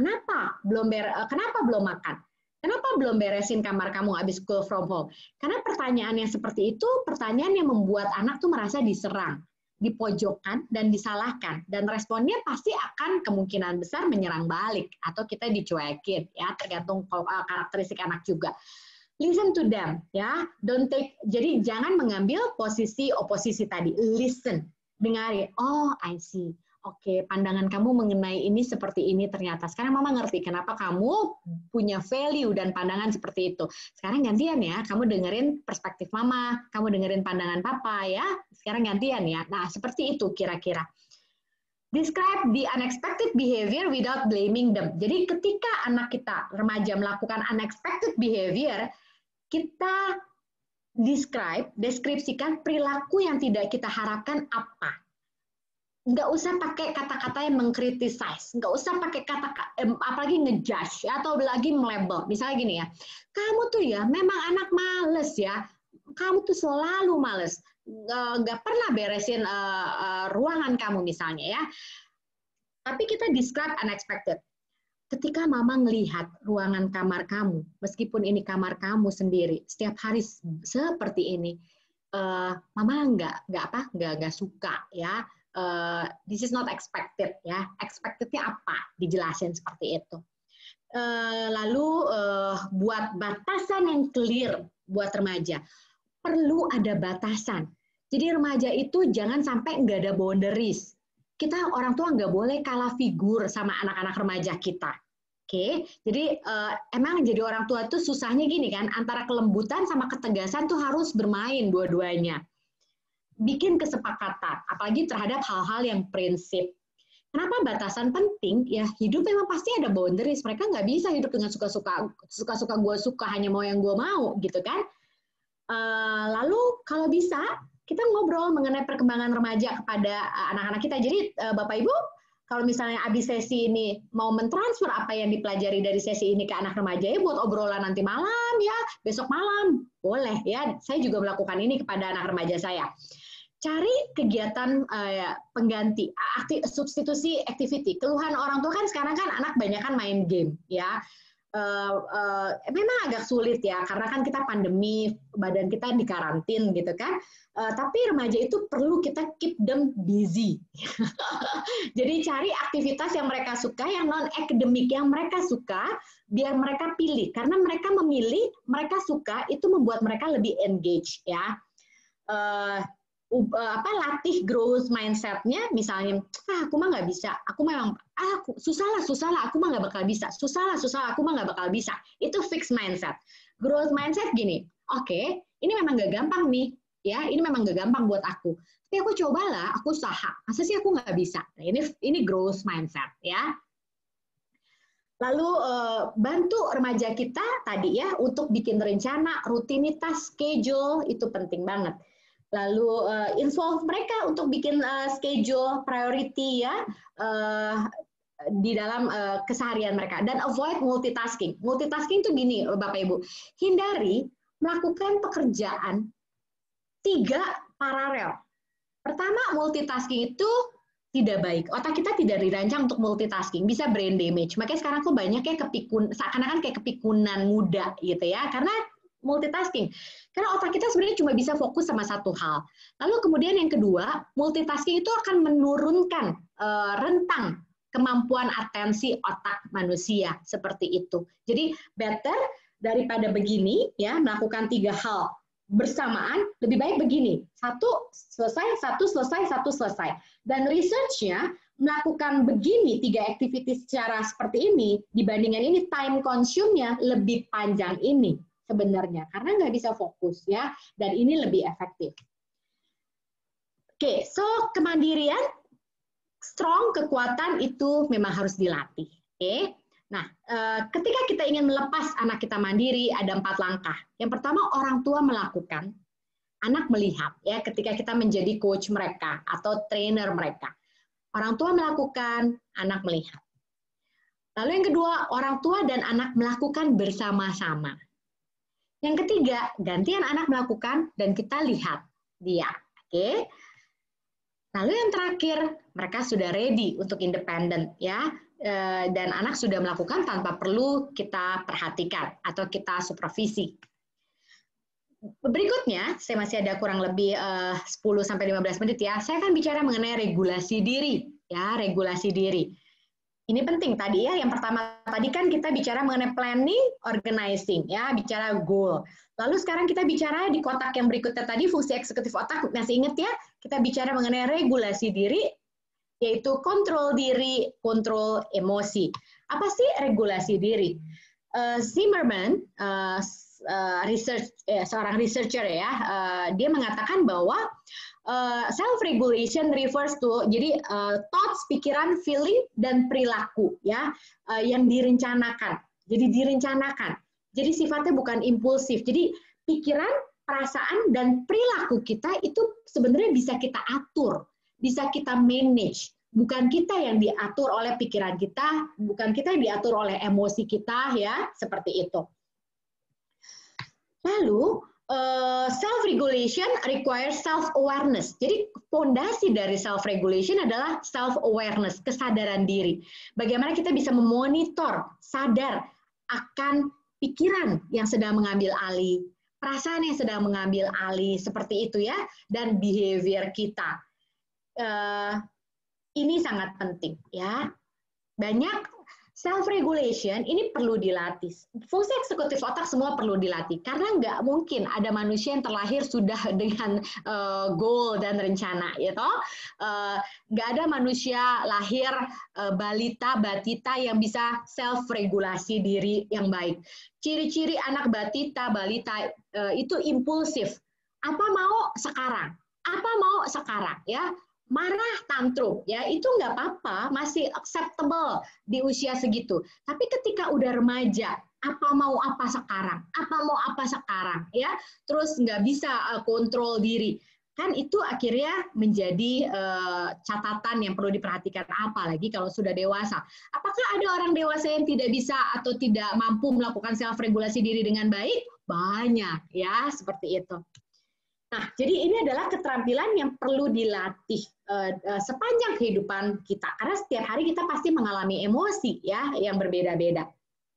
belum makan. Kenapa belum beresin kamar kamu habis school from home? Karena pertanyaan yang seperti itu, pertanyaan yang membuat anak tuh merasa diserang, dipojokkan, dan disalahkan. Dan responnya pasti akan kemungkinan besar menyerang balik, atau kita dicuekin, ya, tergantung karakteristik anak juga. Listen to them, ya. Jadi jangan mengambil posisi oposisi tadi. Listen, dengar. Oh, I see. Oke, pandangan kamu mengenai ini seperti ini ternyata. Sekarang Mama ngerti kenapa kamu punya value dan pandangan seperti itu. Sekarang gantian ya, kamu dengerin perspektif Mama, kamu dengerin pandangan Papa ya. Sekarang gantian ya. Nah, seperti itu kira-kira. Describe the unexpected behavior without blaming them. Jadi ketika anak kita, remaja, melakukan unexpected behavior, kita deskripsikan perilaku yang tidak kita harapkan apa. Nggak usah pakai kata-kata yang mengkritisize, nggak usah pakai apalagi ngejudge atau lagi melabel. Misalnya gini ya, kamu tuh ya memang anak males ya, kamu tuh selalu males, nggak pernah beresin ruangan kamu misalnya ya. Tapi kita describe unexpected. Ketika Mama ngelihat ruangan kamar kamu, meskipun ini kamar kamu sendiri, setiap hari seperti ini, Mama nggak suka ya. This is not expected ya. Expectednya apa? Dijelasin seperti itu. Lalu buat batasan yang clear buat remaja. Perlu ada batasan. Jadi remaja itu jangan sampai nggak ada boundaries. Kita orang tua nggak boleh kalah figur sama anak-anak remaja kita. Oke, jadi emang jadi orang tua itu susahnya gini kan, antara kelembutan sama ketegasan tuh harus bermain dua-duanya. Bikin kesepakatan, apalagi terhadap hal-hal yang prinsip. Kenapa batasan penting? Ya hidup memang pasti ada boundaries. Mereka nggak bisa hidup dengan suka-suka gue suka, hanya mau yang gue mau, gitu kan? Lalu kalau bisa kita ngobrol mengenai perkembangan remaja kepada anak-anak kita. Jadi Bapak Ibu, kalau misalnya habis sesi ini mau mentransfer apa yang dipelajari dari sesi ini ke anak remaja ya buat obrolan nanti malam ya, besok malam boleh ya. Saya juga melakukan ini kepada anak remaja saya. Cari kegiatan pengganti, substitusi activity. Keluhan orang tua kan sekarang kan anak banyak kan main game ya. memang agak sulit ya, karena kan kita pandemi, badan kita di karantin gitu kan. Tapi remaja itu perlu kita keep them busy. Jadi cari aktivitas yang mereka suka, yang non-akademik, yang mereka suka, biar mereka pilih. Karena mereka memilih, mereka suka, itu membuat mereka lebih engage ya. Latih growth mindset-nya, misalnya, aku mah nggak bisa, aku memang, susah lah, aku mah nggak bakal bisa, susah lah, aku mah nggak bakal bisa. Itu fixed mindset. Growth mindset gini, oke, ini memang nggak gampang nih, ya, ini memang nggak gampang buat aku. Tapi aku cobalah, aku usaha. Masa sih aku nggak bisa? Nah, ini growth mindset, ya. Lalu bantu remaja kita tadi ya untuk bikin rencana, rutinitas, schedule, itu penting banget. Lalu involve mereka untuk bikin schedule, priority ya di dalam keseharian mereka, dan avoid multitasking. Multitasking itu gini, Bapak Ibu, hindari melakukan pekerjaan 3 paralel. Pertama, multitasking itu tidak baik. Otak kita tidak dirancang untuk multitasking, bisa brain damage. Makanya sekarang kok banyak ya seakan-akan kayak kepikunan muda gitu ya, karena multitasking. Karena otak kita sebenarnya cuma bisa fokus sama satu hal. Lalu kemudian yang kedua, multitasking itu akan menurunkan rentang kemampuan atensi otak manusia seperti itu. Jadi better daripada begini ya, melakukan 3 hal bersamaan, lebih baik begini. 1 selesai, 1 selesai, 1 selesai. Dan research-nya melakukan begini 3 activities secara seperti ini dibandingkan ini time consume-nya lebih panjang ini sebenarnya, karena nggak bisa fokus ya, dan ini lebih efektif. Oke, so kemandirian, strong, kekuatan itu memang harus dilatih. Oke, nah ketika kita ingin melepas anak kita mandiri, ada 4 langkah. Yang pertama, orang tua melakukan, anak melihat ya, ketika kita menjadi coach mereka atau trainer mereka. Orang tua melakukan, anak melihat. Lalu yang kedua, orang tua dan anak melakukan bersama-sama. Yang ketiga, gantian anak melakukan dan kita lihat dia. Oke. Lalu yang terakhir, mereka sudah ready untuk independen ya, dan anak sudah melakukan tanpa perlu kita perhatikan atau kita supervisi. Berikutnya, saya masih ada kurang lebih 10-15 menit ya. Saya akan bicara mengenai regulasi diri ya, regulasi diri. Ini penting tadi ya, yang pertama tadi kan kita bicara mengenai planning, organizing, ya, bicara goal. Lalu sekarang kita bicara di kotak yang berikutnya tadi, fungsi eksekutif otak, masih ingat ya, kita bicara mengenai regulasi diri, yaitu kontrol diri, kontrol emosi. Apa sih regulasi diri? Zimmerman, seorang researcher ya, dia mengatakan bahwa self-regulation refers to, jadi thoughts, pikiran, feeling, dan perilaku ya, yang direncanakan. Jadi direncanakan. Jadi sifatnya bukan impulsif. Jadi pikiran, perasaan, dan perilaku kita itu sebenarnya bisa kita atur, bisa kita manage. Bukan kita yang diatur oleh pikiran kita, bukan kita yang diatur oleh emosi kita ya, seperti itu. Lalu self-regulation requires self-awareness. Jadi fondasi dari self-regulation adalah self-awareness, kesadaran diri. Bagaimana kita bisa memonitor, sadar akan pikiran yang sedang mengambil alih, perasaan yang sedang mengambil alih, seperti itu ya, dan behavior kita. Ini sangat penting ya. Banyak self-regulation ini perlu dilatih. Fungsi eksekutif otak semua perlu dilatih. Karena nggak mungkin ada manusia yang terlahir sudah dengan goal dan rencana. Gitu. Nggak ada manusia lahir balita, batita yang bisa self-regulasi diri yang baik. Ciri-ciri anak batita, balita itu impulsif. Apa mau sekarang? Apa mau sekarang? Ya. Marah, tantrum, ya itu nggak apa-apa, masih acceptable di usia segitu. Tapi ketika udah remaja, apa mau apa sekarang, apa mau apa sekarang, ya, terus nggak bisa kontrol diri, kan itu akhirnya menjadi catatan yang perlu diperhatikan, apalagi kalau sudah dewasa. Apakah ada orang dewasa yang tidak bisa atau tidak mampu melakukan self-regulasi diri dengan baik? Banyak, ya, seperti itu. Nah, jadi ini adalah keterampilan yang perlu dilatih sepanjang kehidupan kita. Karena setiap hari kita pasti mengalami emosi ya yang berbeda-beda.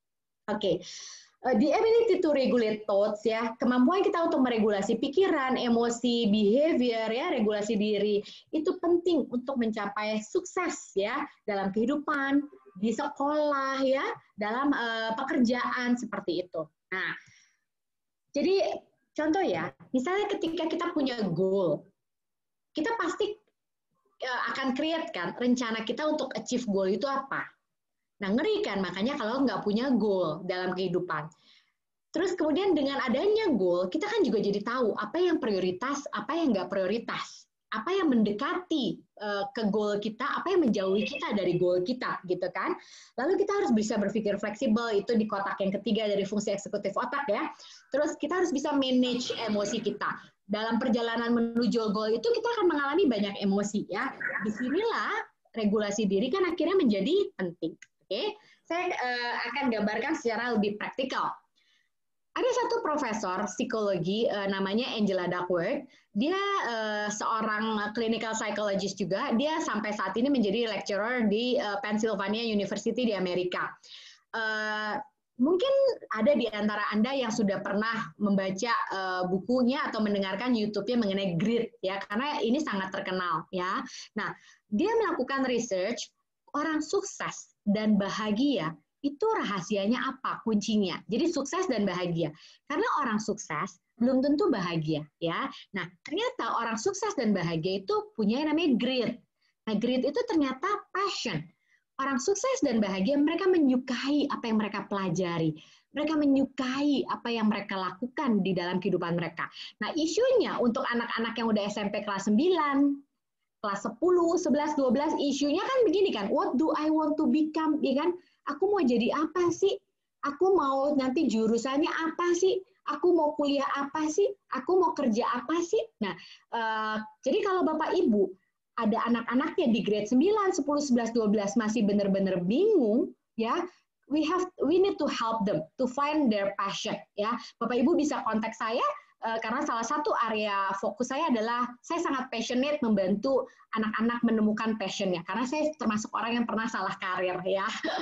Oke. The ability to regulate thoughts ya, kemampuan kita untuk meregulasi pikiran, emosi, behavior ya, regulasi diri itu penting untuk mencapai sukses ya dalam kehidupan, di sekolah ya, dalam pekerjaan seperti itu. Nah, jadi contoh ya, misalnya ketika kita punya goal, kita pasti akan create kan rencana kita untuk achieve goal itu apa. Nah, ngeri kan, makanya kalau nggak punya goal dalam kehidupan. Terus kemudian dengan adanya goal, kita kan juga jadi tahu apa yang prioritas, apa yang nggak prioritas. Apa yang mendekati ke goal kita, apa yang menjauhi kita dari goal kita, gitu kan. Lalu kita harus bisa berpikir fleksibel, itu di kotak yang ketiga dari fungsi eksekutif otak ya. Terus kita harus bisa manage emosi kita. Dalam perjalanan menuju goal itu kita akan mengalami banyak emosi ya. Disinilah regulasi diri kan akhirnya menjadi penting. Oke, saya akan gambarkan secara lebih praktikal. Ada satu profesor psikologi namanya Angela Duckworth. Dia seorang clinical psychologist juga. Dia sampai saat ini menjadi lecturer di Pennsylvania University di Amerika. Mungkin ada di antara Anda yang sudah pernah membaca bukunya atau mendengarkan YouTube-nya mengenai grit ya, karena ini sangat terkenal ya. Nah, dia melakukan research orang sukses dan bahagia itu rahasianya apa, kuncinya. Jadi sukses dan bahagia. Karena orang sukses belum tentu bahagia ya. Nah, ternyata orang sukses dan bahagia itu punya yang namanya grit. Nah, grit itu ternyata passion. Orang sukses dan bahagia mereka menyukai apa yang mereka pelajari. Mereka menyukai apa yang mereka lakukan di dalam kehidupan mereka. Nah, isunya untuk anak-anak yang udah SMP kelas 9, kelas 10, 11, 12, isunya kan begini kan, what do I want to become, ya kan? Aku mau jadi apa sih? Aku mau nanti jurusannya apa sih? Aku mau kuliah apa sih? Aku mau kerja apa sih? Nah, jadi kalau Bapak Ibu ada anak-anaknya di grade 9, 10, 11, 12 masih benar-benar bingung, ya, we need to help them to find their passion, ya. Bapak Ibu bisa kontak saya. Karena salah satu area fokus saya adalah saya sangat passionate membantu anak-anak menemukan passionnya karena saya termasuk orang yang pernah salah karir ya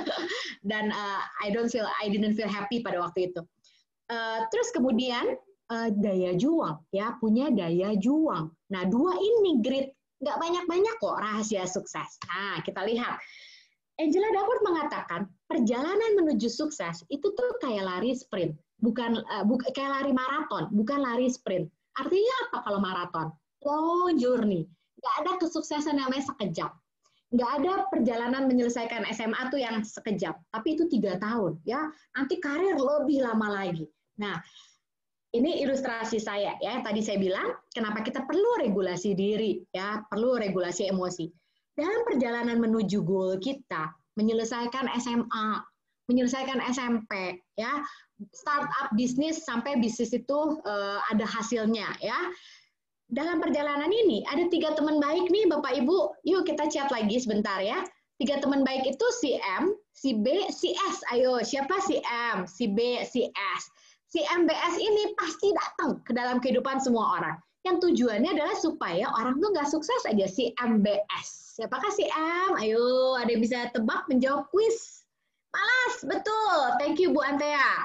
dan I didn't feel happy pada waktu itu. Terus kemudian daya juang ya, punya daya juang. Nah, dua ini grit nggak banyak-banyak kok rahasia sukses. Nah, kita lihat. Angela Duckworth mengatakan perjalanan menuju sukses itu tuh kayak lari sprint. Bukan kayak lari maraton, bukan lari sprint. Artinya apa kalau maraton? Long journey. Nggak ada kesuksesan namanya sekejap. Nggak ada perjalanan menyelesaikan SMA tuh yang sekejap. Tapi itu 3 tahun. Ya, nanti karir lebih lama lagi. Nah, ini ilustrasi saya ya. Tadi saya bilang kenapa kita perlu regulasi diri, ya, perlu regulasi emosi. Dalam perjalanan menuju goal kita, menyelesaikan SMA, menyelesaikan SMP, ya, startup bisnis sampai bisnis itu ada hasilnya, ya. Dalam perjalanan ini ada 3 teman baik nih, Bapak Ibu. Yuk kita chat lagi sebentar ya. 3 teman baik itu si M, si B, si S. Ayo, siapa si M, si B, si S? Si MBS ini pasti datang ke dalam kehidupan semua orang. Yang tujuannya adalah supaya orang tuh nggak sukses aja, si MBS. Siapakah si M? Ayo, ada yang bisa tebak menjawab kuis? Malas, betul. Thank you, Bu Antea.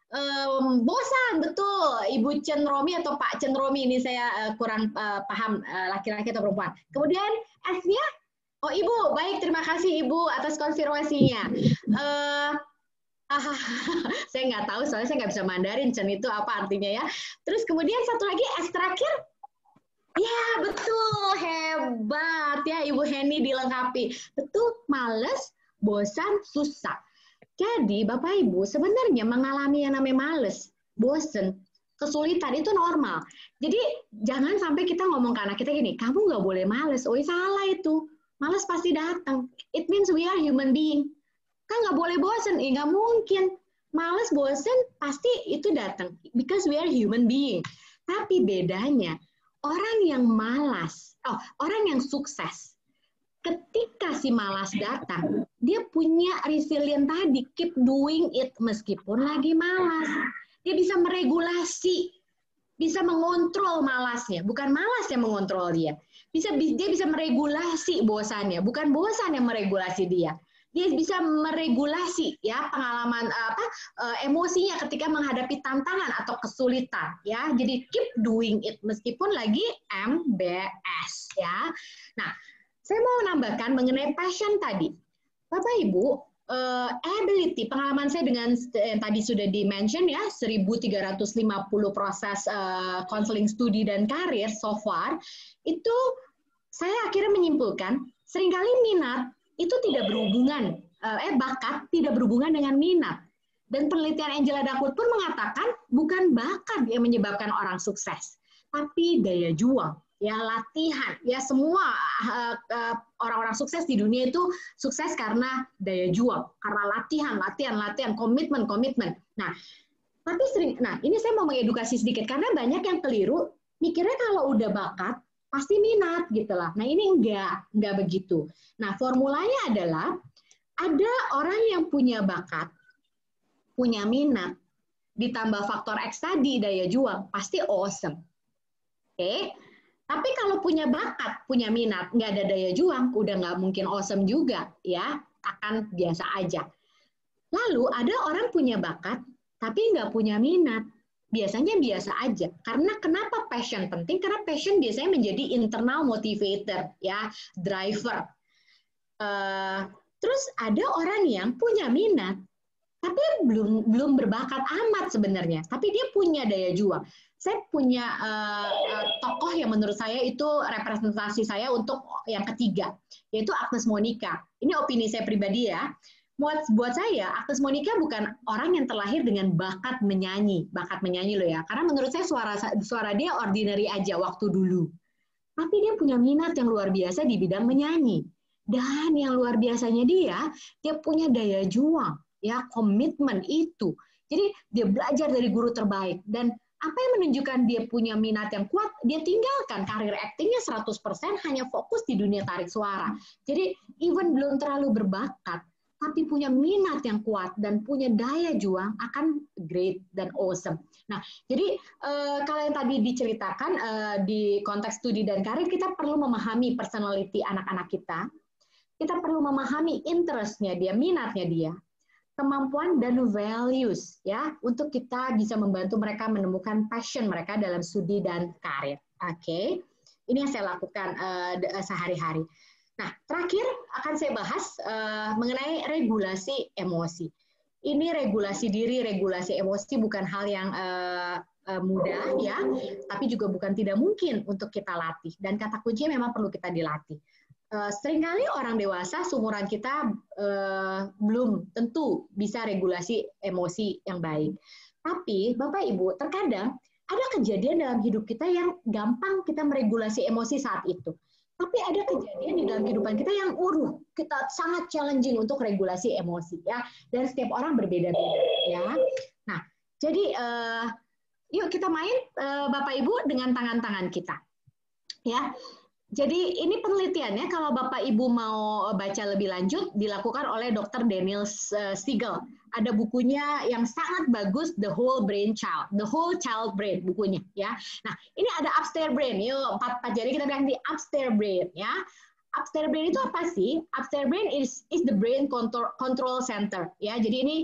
Bosan, betul. Ibu Chen Romi atau Pak Chen Romi, ini saya kurang paham laki-laki atau perempuan. Kemudian S-nya? Oh, Ibu. Baik, terima kasih Ibu atas konfirmasinya. Saya nggak tahu, soalnya saya nggak bisa Mandarin, Chen itu apa artinya ya. Terus kemudian satu lagi, S terakhir. Ya, betul. Hebat ya, Ibu Heni dilengkapi. Betul, males, bosan, susah. Jadi, Bapak Ibu, sebenarnya mengalami yang namanya males, bosan, kesulitan itu normal. Jadi, jangan sampai kita ngomong ke anak kita gini, kamu nggak boleh males. Oh, salah itu. Males pasti datang. It means we are human being. Kan nggak boleh bosan. Nggak mungkin. Males, bosan, pasti itu datang. Because we are human being. Tapi bedanya, orang yang malas, orang yang sukses, ketika si malas datang, dia punya resilient tadi, keep doing it meskipun lagi malas. Dia bisa meregulasi, bisa mengontrol malasnya, bukan malas yang mengontrol dia. Dia bisa meregulasi bosannya, bukan bosan yang meregulasi dia. dia bisa meregulasi ya pengalaman emosinya ketika menghadapi tantangan atau kesulitan ya. Jadi keep doing it meskipun lagi MBS ya. Nah, saya mau menambahkan mengenai passion tadi. Bapak Ibu, ability, pengalaman saya dengan yang tadi sudah di-mention ya, 1.350 proses counseling studi dan karir so far, itu saya akhirnya menyimpulkan, seringkali minat itu tidak berhubungan, bakat tidak berhubungan dengan minat. Dan penelitian Angela Duckworth pun mengatakan, bukan bakat yang menyebabkan orang sukses, tapi daya juang. Ya, latihan, ya semua orang-orang sukses di dunia itu sukses karena daya juang, karena latihan, komitmen. Nah, tapi ini saya mau mengedukasi sedikit karena banyak yang keliru mikirnya kalau udah bakat pasti minat gitu lah. Nah, ini enggak begitu. Nah, formulanya adalah ada orang yang punya bakat, punya minat, ditambah faktor X tadi daya juang, pasti awesome. Oke. Tapi kalau punya bakat, punya minat, nggak ada daya juang, udah nggak mungkin awesome juga, ya, akan biasa aja. Lalu ada orang punya bakat, tapi nggak punya minat, biasanya biasa aja. Karena kenapa passion penting? Karena passion biasanya menjadi internal motivator, ya, driver. Terus ada orang yang punya minat, tapi belum berbakat amat sebenarnya, tapi dia punya daya juang. Saya punya tokoh yang menurut saya itu representasi saya untuk yang ketiga, yaitu Agnes Monica. Ini opini saya pribadi ya. Buat saya, Agnes Monica bukan orang yang terlahir dengan bakat menyanyi loh ya. Karena menurut saya suara dia ordinary aja waktu dulu. Tapi dia punya minat yang luar biasa di bidang menyanyi. Dan yang luar biasanya dia punya daya juang, ya, komitmen itu. Jadi dia belajar dari guru terbaik dan apa yang menunjukkan dia punya minat yang kuat, dia tinggalkan karir aktingnya 100% hanya fokus di dunia tarik suara. Jadi even belum terlalu berbakat, tapi punya minat yang kuat dan punya daya juang akan great dan awesome. Nah, jadi kalau yang tadi diceritakan di konteks studi dan karir, kita perlu memahami personality anak-anak kita. Kita perlu memahami interest-nya dia, minatnya dia, kemampuan dan values ya untuk kita bisa membantu mereka menemukan passion mereka dalam studi dan karir. Oke. Ini yang saya lakukan sehari-hari. Nah, terakhir akan saya bahas mengenai regulasi emosi. Ini regulasi diri, regulasi emosi bukan hal yang mudah ya, tapi juga bukan tidak mungkin untuk kita latih dan kata kuncinya memang perlu kita dilatih. Seringkali orang dewasa seumuran kita belum tentu bisa regulasi emosi yang baik. Tapi Bapak Ibu, terkadang ada kejadian dalam hidup kita yang gampang kita meregulasi emosi saat itu. Tapi ada kejadian di dalam kehidupan kita yang kita sangat challenging untuk regulasi emosi ya. Dan setiap orang berbeda-beda ya. Nah, jadi yuk kita main Bapak Ibu dengan tangan-tangan kita. Ya. Jadi ini penelitiannya kalau Bapak Ibu mau baca lebih lanjut dilakukan oleh Dr. Daniel Siegel. Ada bukunya yang sangat bagus, The Whole Child Brain bukunya ya. Nah, ini ada upstairs brain. Yuk, empat jari kita bilang di upstairs brain ya. Upstairs brain itu apa sih? Upstairs brain is the brain control center ya. Jadi ini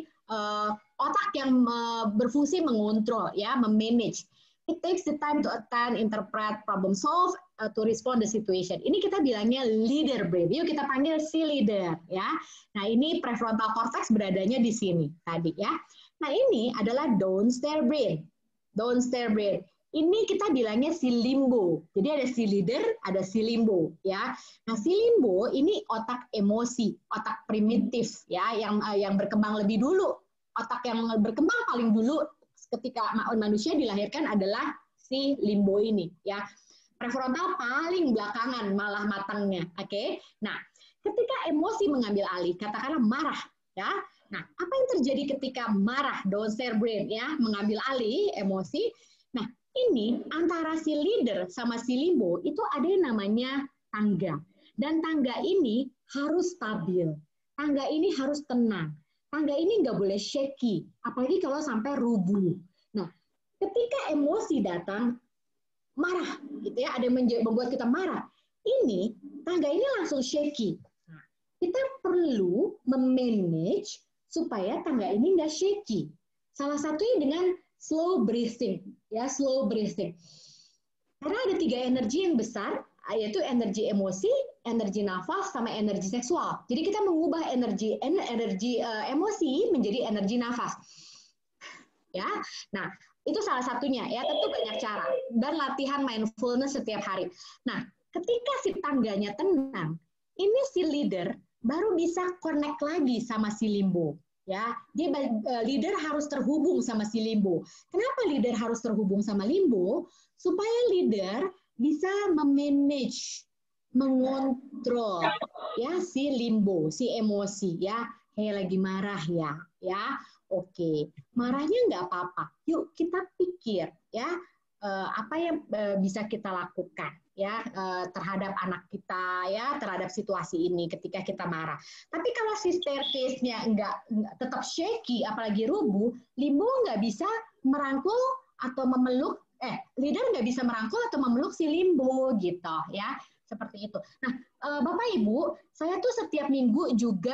otak yang berfungsi mengontrol ya, memanage. It takes the time to attend, interpret, problem solve, to respond the situation. Ini kita bilangnya leader brain. Yuk kita panggil si leader ya. Nah ini prefrontal cortex beradanya di sini tadi ya. Nah ini adalah downstairs brain. Downstairs brain. Ini kita bilangnya si limbo. Jadi ada si leader, ada si limbo ya. Nah si limbo ini otak emosi, otak primitif ya, yang berkembang lebih dulu. Otak yang berkembang paling dulu ketika manusia dilahirkan adalah si limbo ini ya. Prefrontal paling belakangan malah matangnya. Oke. Nah, ketika emosi mengambil alih, katakanlah marah ya. Nah, apa yang terjadi ketika marah, downstairs brain ya, mengambil alih emosi? Nah, ini antara si leader sama si limbo itu ada yang namanya tangga. Dan tangga ini harus stabil. Tangga ini harus tenang. Tangga ini nggak boleh shaky, apalagi kalau sampai rubuh. Nah, ketika emosi datang, marah, gitu ya, ada yang membuat kita marah. Ini tangga ini langsung shaky. Nah, kita perlu memanage supaya tangga ini nggak shaky. Salah satunya dengan slow breathing, ya slow breathing. Karena ada 3 energi yang besar, yaitu energi emosi, energi nafas, sama energi seksual. Jadi kita mengubah energi emosi menjadi energi nafas. Ya, nah itu salah satunya ya, tentu banyak cara dan latihan mindfulness setiap hari. Nah, ketika si tangganya tenang, ini si leader baru bisa connect lagi sama si limbo. Ya, dia leader harus terhubung sama si limbo. Kenapa leader harus terhubung sama limbo? Supaya leader bisa memanage, mengontrol ya si limbo, si emosi ya. Hey, lagi marah ya. Oke, marahnya nggak apa-apa. Yuk kita pikir ya, apa yang bisa kita lakukan ya terhadap anak kita ya, terhadap situasi ini ketika kita marah. Tapi kalau si staircase-nya nggak tetap shaky, apalagi rubuh, limbo nggak bisa merangkul atau memeluk, leader nggak bisa merangkul atau memeluk si limbo gitu ya, seperti itu. Nah, Bapak Ibu, saya tuh setiap minggu juga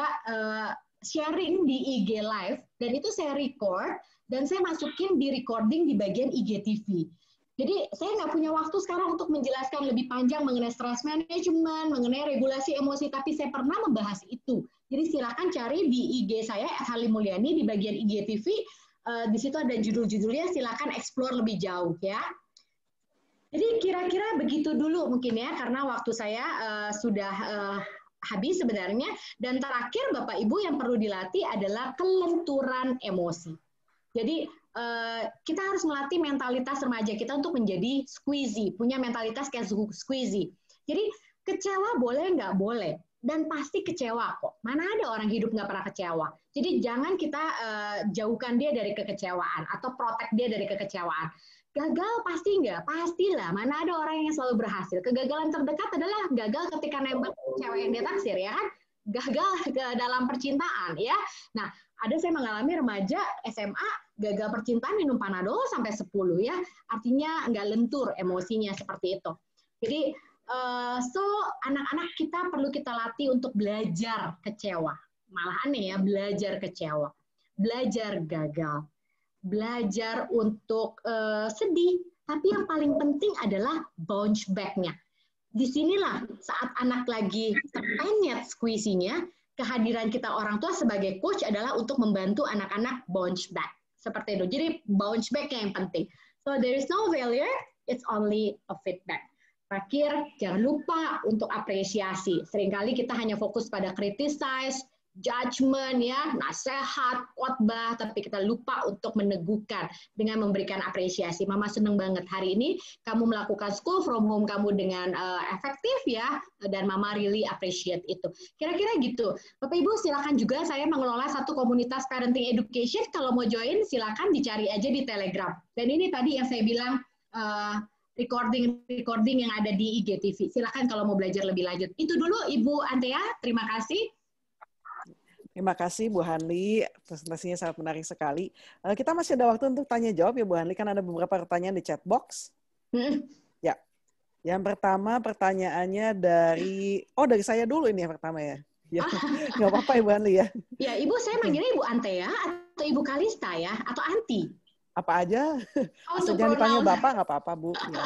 sharing di IG Live, dan itu saya record, dan saya masukin di recording di bagian IGTV. Jadi saya nggak punya waktu sekarang untuk menjelaskan lebih panjang mengenai stress management, mengenai regulasi emosi, tapi saya pernah membahas itu. Jadi silakan cari di IG saya, @halimulyani, di bagian IGTV, di situ ada judul-judulnya, silakan explore lebih jauh ya. Jadi kira-kira begitu dulu mungkin ya, karena waktu saya sudah habis sebenarnya. Dan terakhir Bapak Ibu yang perlu dilatih adalah kelenturan emosi. Jadi kita harus melatih mentalitas remaja kita untuk menjadi squeezy, punya mentalitas kayak squeezy. Jadi kecewa boleh nggak? Boleh. Dan pasti kecewa kok. Mana ada orang hidup nggak pernah kecewa. Jadi jangan kita jauhkan dia dari kekecewaan atau protect dia dari kekecewaan. Gagal pasti nggak? Pastilah. Mana ada orang yang selalu berhasil. Kegagalan terdekat adalah gagal ketika nembak cewek yang dia taksir, ya kan? Gagal ke dalam percintaan, ya. Nah, ada saya mengalami remaja SMA, gagal percintaan minum Panadol sampai 10, ya. Artinya nggak lentur emosinya seperti itu. Jadi, anak-anak kita perlu kita latih untuk belajar kecewa. Malah aneh ya, belajar kecewa. Belajar gagal. Belajar untuk sedih, tapi yang paling penting adalah bounce back-nya. Disinilah saat anak lagi terpenyet squeeze-nya, kehadiran kita orang tua sebagai coach adalah untuk membantu anak-anak bounce back. Seperti itu. Jadi bounce back-nya yang penting. So there is no failure, it's only a feedback. Terakhir, jangan lupa untuk apresiasi. Seringkali kita hanya fokus pada criticize, judgment, ya, nasihat, khotbah, tapi kita lupa untuk meneguhkan dengan memberikan apresiasi. Mama seneng banget hari ini kamu melakukan school from home kamu dengan efektif ya, dan Mama really appreciate itu. Kira-kira gitu. Bapak Ibu silakan juga, saya mengelola satu komunitas parenting education. Kalau mau join silakan dicari aja di Telegram. Dan ini tadi yang saya bilang recording yang ada di IGTV. Silakan kalau mau belajar lebih lanjut. Itu dulu Ibu Antea. Terima kasih. Terima kasih Bu Hanli, presentasinya sangat menarik sekali. Kita masih ada waktu untuk tanya jawab ya Bu Hanli, kan ada beberapa pertanyaan di chat box. Ya, yang pertama pertanyaannya dari saya dulu ini yang pertama ya. Ya, nggak apa-apa Ibu Hanli ya. Ya, Ibu saya manggilnya Ibu Antea atau Ibu Kalista ya, atau Anti. Apa aja, asal jangan dipanggil Bapak nggak apa-apa Bu. Ya.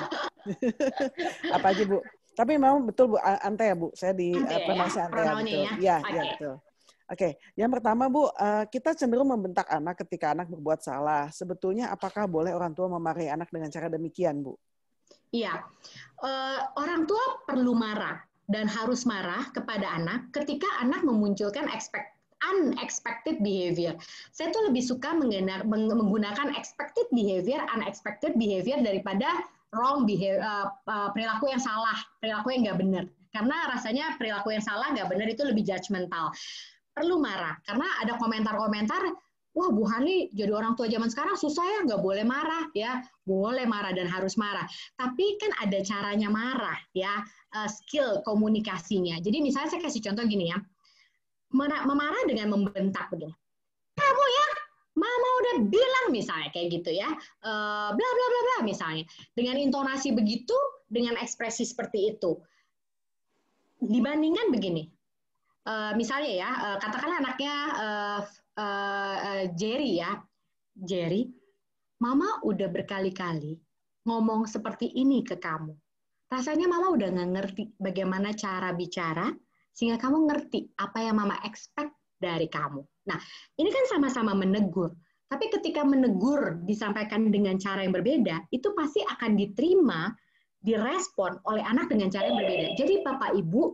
Apa aja Bu. Tapi memang betul Bu, Antea Bu, saya di pronounce Antea betul. Ya, ya betul. Oke, yang pertama Bu, kita cenderung membentak anak ketika anak berbuat salah. Sebetulnya apakah boleh orang tua memarahi anak dengan cara demikian, Bu? Iya, orang tua perlu marah dan harus marah kepada anak ketika anak memunculkan unexpected behavior. Saya tuh lebih suka menggunakan expected behavior, unexpected behavior daripada wrong behavior, perilaku yang salah, perilaku yang nggak benar. Karena rasanya perilaku yang salah, nggak benar itu lebih judgmental. Perlu marah, karena ada komentar-komentar, wah Bu Hanli jadi orang tua zaman sekarang susah ya, nggak boleh marah ya, boleh marah dan harus marah. Tapi kan ada caranya marah ya, skill komunikasinya. Jadi misalnya saya kasih contoh gini ya, memarah dengan membentak begini, kamu ya, Mama udah bilang misalnya kayak gitu ya, bla bla bla bla misalnya, dengan intonasi begitu, dengan ekspresi seperti itu, dibandingkan begini. misalnya ya, katakanlah anaknya Jerry ya, Jerry, Mama udah berkali-kali ngomong seperti ini ke kamu. Rasanya Mama udah nggak ngerti bagaimana cara bicara, sehingga kamu ngerti apa yang Mama expect dari kamu. Nah, ini kan sama-sama menegur. Tapi ketika menegur disampaikan dengan cara yang berbeda, itu pasti akan diterima, direspon oleh anak dengan cara yang berbeda. Jadi Bapak Ibu,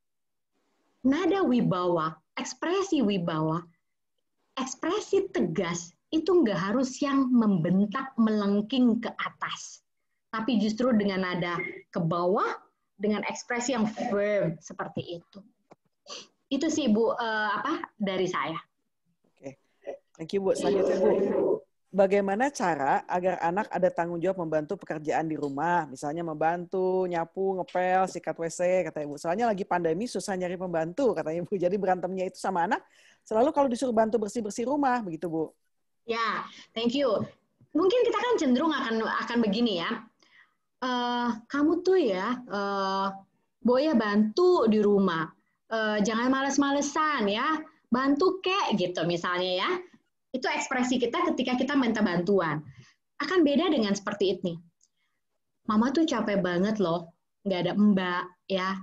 nada wibawa, ekspresi wibawa, ekspresi tegas, itu nggak harus yang membentak, melengking ke atas. Tapi justru dengan nada ke bawah, dengan ekspresi yang firm, seperti itu. Itu sih Bu, dari saya. Oke, thank you Bu. Selanjutnya Bu, bagaimana cara agar anak ada tanggung jawab membantu pekerjaan di rumah, misalnya membantu nyapu, ngepel, sikat WC, katanya Bu. Soalnya lagi pandemi susah nyari pembantu, katanya Bu. Jadi berantemnya itu sama anak selalu kalau disuruh bantu bersih-bersih rumah, begitu Bu. Ya, thank you. Mungkin kita kan cenderung akan begini ya. Kamu tuh ya, Boya bantu di rumah. Jangan males-malesan ya, bantu kek gitu misalnya ya. Itu ekspresi kita ketika kita minta bantuan. Akan beda dengan seperti ini. Mama tuh capek banget loh, nggak ada mbak ya,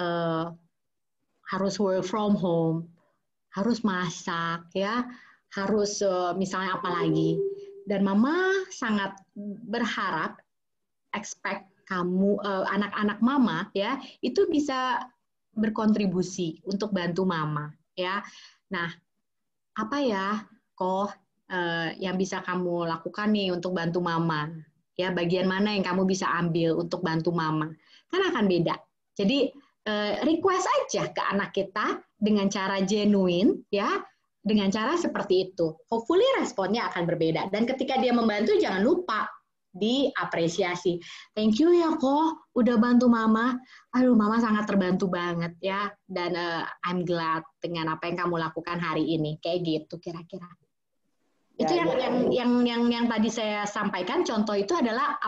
harus work from home, harus masak ya, harus misalnya apa lagi. Dan Mama sangat berharap, expect kamu, anak-anak Mama ya, itu bisa berkontribusi untuk bantu Mama ya. Nah, apa ya kok yang bisa kamu lakukan nih untuk bantu Mama? Ya, bagian mana yang kamu bisa ambil untuk bantu Mama? Kan akan beda. Jadi request aja ke anak kita dengan cara genuine ya, dengan cara seperti itu. Hopefully responnya akan berbeda. Dan ketika dia membantu jangan lupa diapresiasi. Thank you ya kok udah bantu Mama. Aduh, Mama sangat terbantu banget ya. Dan I'm glad dengan apa yang kamu lakukan hari ini. Kayak gitu kira-kira. Itu yang tadi saya sampaikan, contoh itu adalah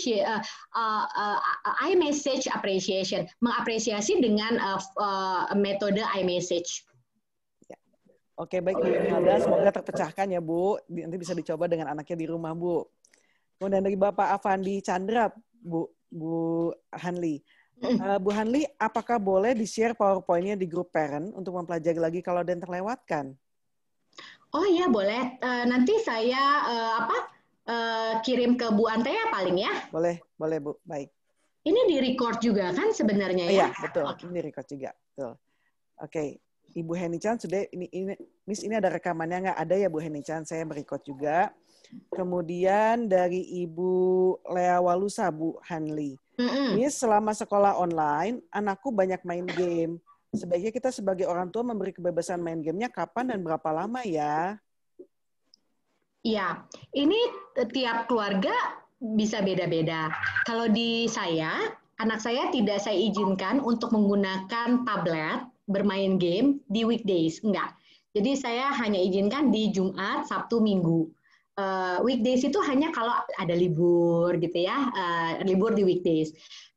iMessage appreciation, mengapresiasi dengan metode iMessage. Oke, baik Bu Imelda, semoga terpecahkan ya Bu. Nanti bisa dicoba dengan anaknya di rumah Bu. Kemudian dari Bapak Avandi Chandra, Bu Hanli. Bu Hanli, apakah boleh di-share PowerPoint-nya di grup parent untuk mempelajari lagi kalau ada yang terlewatkan? Oh iya boleh. Nanti saya kirim ke Bu Antea paling ya. Boleh Bu. Baik. Ini di-record juga kan sebenarnya ya? Iya, betul. Okay. Ini di-record juga. Betul. Oke. Ibu Heni-chan, sudah ini Miss, ini ada rekamannya nggak? Ada ya Bu Heni-chan, saya merecord juga. Kemudian dari Ibu Lea Walusa, Bu Hanli. Miss, selama sekolah online, anakku banyak main game. Sebaiknya kita sebagai orang tua memberi kebebasan main gamenya kapan dan berapa lama ya? Iya, ini tiap keluarga bisa beda-beda. Kalau di saya, anak saya tidak saya izinkan untuk menggunakan tablet bermain game di weekdays, enggak. Jadi saya hanya izinkan di Jumat, Sabtu, Minggu. Weekdays itu hanya kalau ada libur gitu ya, libur di weekdays.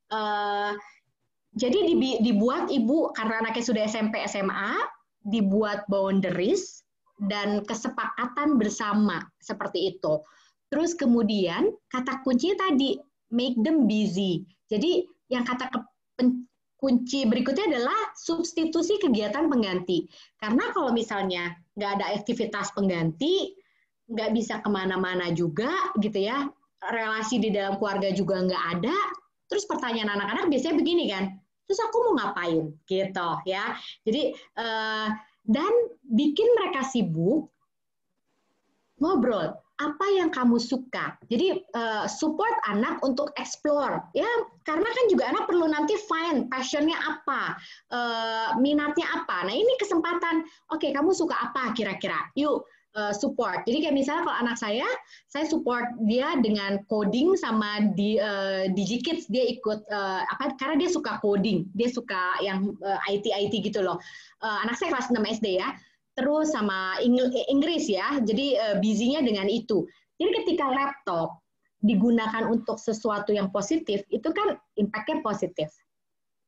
Jadi dibuat ibu, karena anaknya sudah SMP, SMA, dibuat boundaries dan kesepakatan bersama seperti itu. Terus kemudian kata kuncinya tadi, make them busy. Jadi yang kata kunci berikutnya adalah substitusi kegiatan pengganti. Karena kalau misalnya nggak ada aktivitas pengganti, nggak bisa kemana-mana juga gitu ya, relasi di dalam keluarga juga nggak ada, terus pertanyaan anak-anak biasanya begini kan, terus aku mau ngapain gitu ya. Jadi dan bikin mereka sibuk ngobrol apa yang kamu suka. Jadi support anak untuk explore ya, karena kan juga anak perlu nanti find passionnya apa, minatnya apa. Nah ini kesempatan, oke, kamu suka apa kira-kira, yuk support. Jadi kayak misalnya kalau anak saya support dia dengan coding sama di DigiKids, dia ikut karena dia suka coding, dia suka yang IT gitu loh. Anak saya kelas 6 SD ya. Terus sama Inggris ya, jadi busy-nya dengan itu. Jadi ketika laptop digunakan untuk sesuatu yang positif, itu kan impact-nya positif.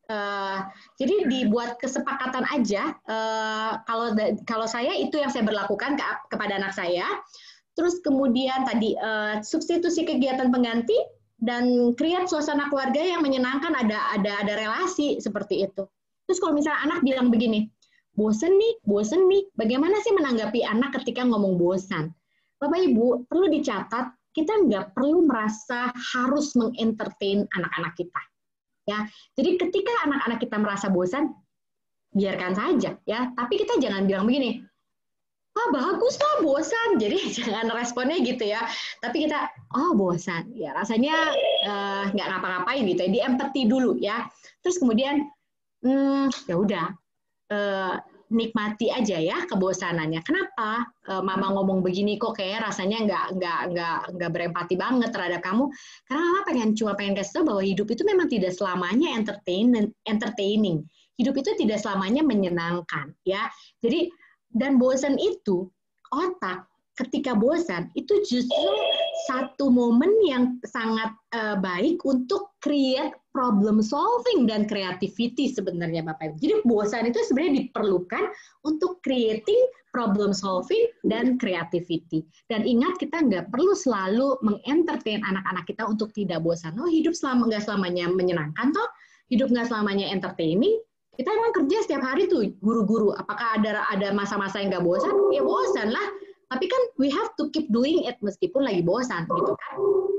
Jadi dibuat kesepakatan aja. Kalau saya itu yang saya berlakukan kepada anak saya. Terus kemudian tadi substitusi kegiatan pengganti dan create suasana keluarga yang menyenangkan, ada relasi seperti itu. Terus kalau misalnya anak bilang begini, bosen nih, bagaimana sih menanggapi anak ketika ngomong bosan? Bapak Ibu perlu dicatat, kita nggak perlu merasa harus mengentertain anak-anak kita. Ya, jadi ketika anak-anak kita merasa bosan, biarkan saja ya. Tapi kita jangan bilang begini, bagus lah bosan. Jadi jangan responnya gitu ya. Tapi kita, bosan, ya rasanya nggak ngapa-ngapain gitu ya. Di empathy dulu ya. Terus kemudian, ya udah, nikmati aja ya kebosanannya. Kenapa Mama ngomong begini kok kayak rasanya nggak berempati banget terhadap kamu? Karena Mama cuma pengen kasih tahu bahwa hidup itu memang tidak selamanya entertaining. Hidup itu tidak selamanya menyenangkan ya. Jadi dan bosan itu otak ketika bosan itu justru satu momen yang sangat baik untuk create problem solving dan creativity sebenarnya Bapak Ibu. Jadi bosan itu sebenarnya diperlukan untuk creating problem solving dan creativity. Dan ingat kita nggak perlu selalu mengentertain anak-anak kita untuk tidak bosan. Hidup nggak selamanya menyenangkan toh, hidup nggak selamanya entertaining. Kita emang kerja setiap hari tuh guru-guru. Apakah ada masa-masa yang nggak bosan? Ya bosan lah. Tapi kan we have to keep doing it meskipun lagi bosan gitu kan.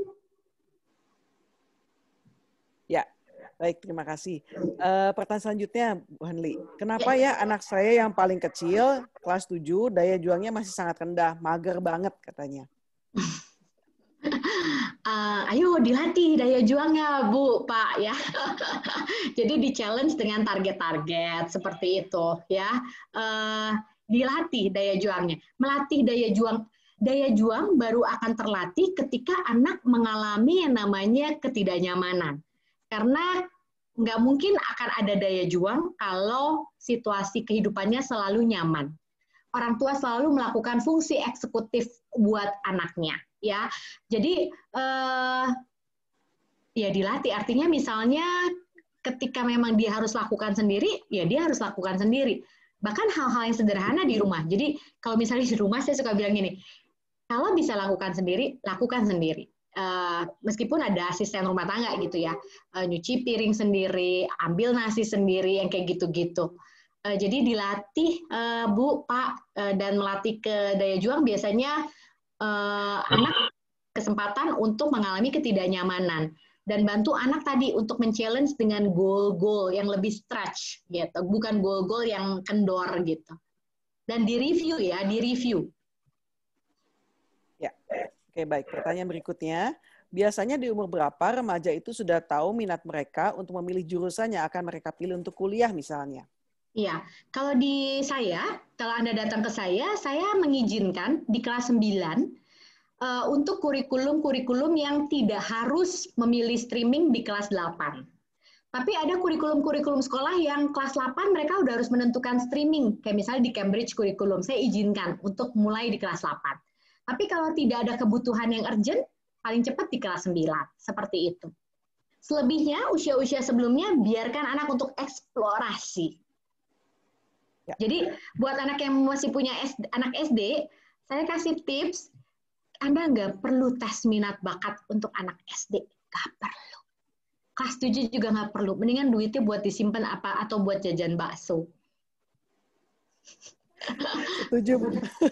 Ya, baik, terima kasih. Pertanyaan selanjutnya, Bu Hanli. Kenapa ya anak saya yang paling kecil, kelas 7, daya juangnya masih sangat rendah, mager banget katanya? Ayo dilatih daya juangnya, Bu, Pak ya. Jadi di-challenge dengan target-target seperti itu ya. Dilatih daya juangnya. Melatih daya juang baru akan terlatih ketika anak mengalami yang namanya ketidaknyamanan. Karena nggak mungkin akan ada daya juang kalau situasi kehidupannya selalu nyaman. Orang tua selalu melakukan fungsi eksekutif buat anaknya, ya. Jadi ya dilatih. Artinya misalnya ketika memang dia harus lakukan sendiri, ya dia harus lakukan sendiri. Bahkan hal-hal yang sederhana di rumah. Jadi kalau misalnya di rumah saya suka bilang gini, kalau bisa lakukan sendiri, lakukan sendiri. Meskipun ada asisten rumah tangga gitu ya, nyuci piring sendiri, ambil nasi sendiri, yang kayak gitu-gitu. Jadi dilatih Bu, Pak, dan melatih ke daya juang biasanya anak kesempatan untuk mengalami ketidaknyamanan dan bantu anak tadi untuk men-challenge dengan goal-goal yang lebih stretch gitu, bukan goal-goal yang kendor gitu. Dan di-review ya, di-review. Ya, oke baik. Pertanyaan berikutnya, biasanya di umur berapa remaja itu sudah tahu minat mereka untuk memilih jurusan yang akan mereka pilih untuk kuliah misalnya? Iya, kalau di saya, kalau Anda datang ke saya mengizinkan di kelas 9 untuk kurikulum-kurikulum yang tidak harus memilih streaming di kelas 8. Tapi ada kurikulum-kurikulum sekolah yang kelas 8 mereka udah harus menentukan streaming. Kayak misalnya di Cambridge kurikulum, saya izinkan untuk mulai di kelas 8. Tapi kalau tidak ada kebutuhan yang urgent, paling cepat di kelas 9. Seperti itu. Selebihnya, usia-usia sebelumnya, biarkan anak untuk eksplorasi. Ya. Jadi, buat anak yang masih punya anak SD, saya kasih tips, Anda nggak perlu tes minat bakat untuk anak SD. Nggak perlu. Kelas 7 juga nggak perlu. Mendingan duitnya buat disimpan apa atau buat jajan bakso. Setuju, Bu.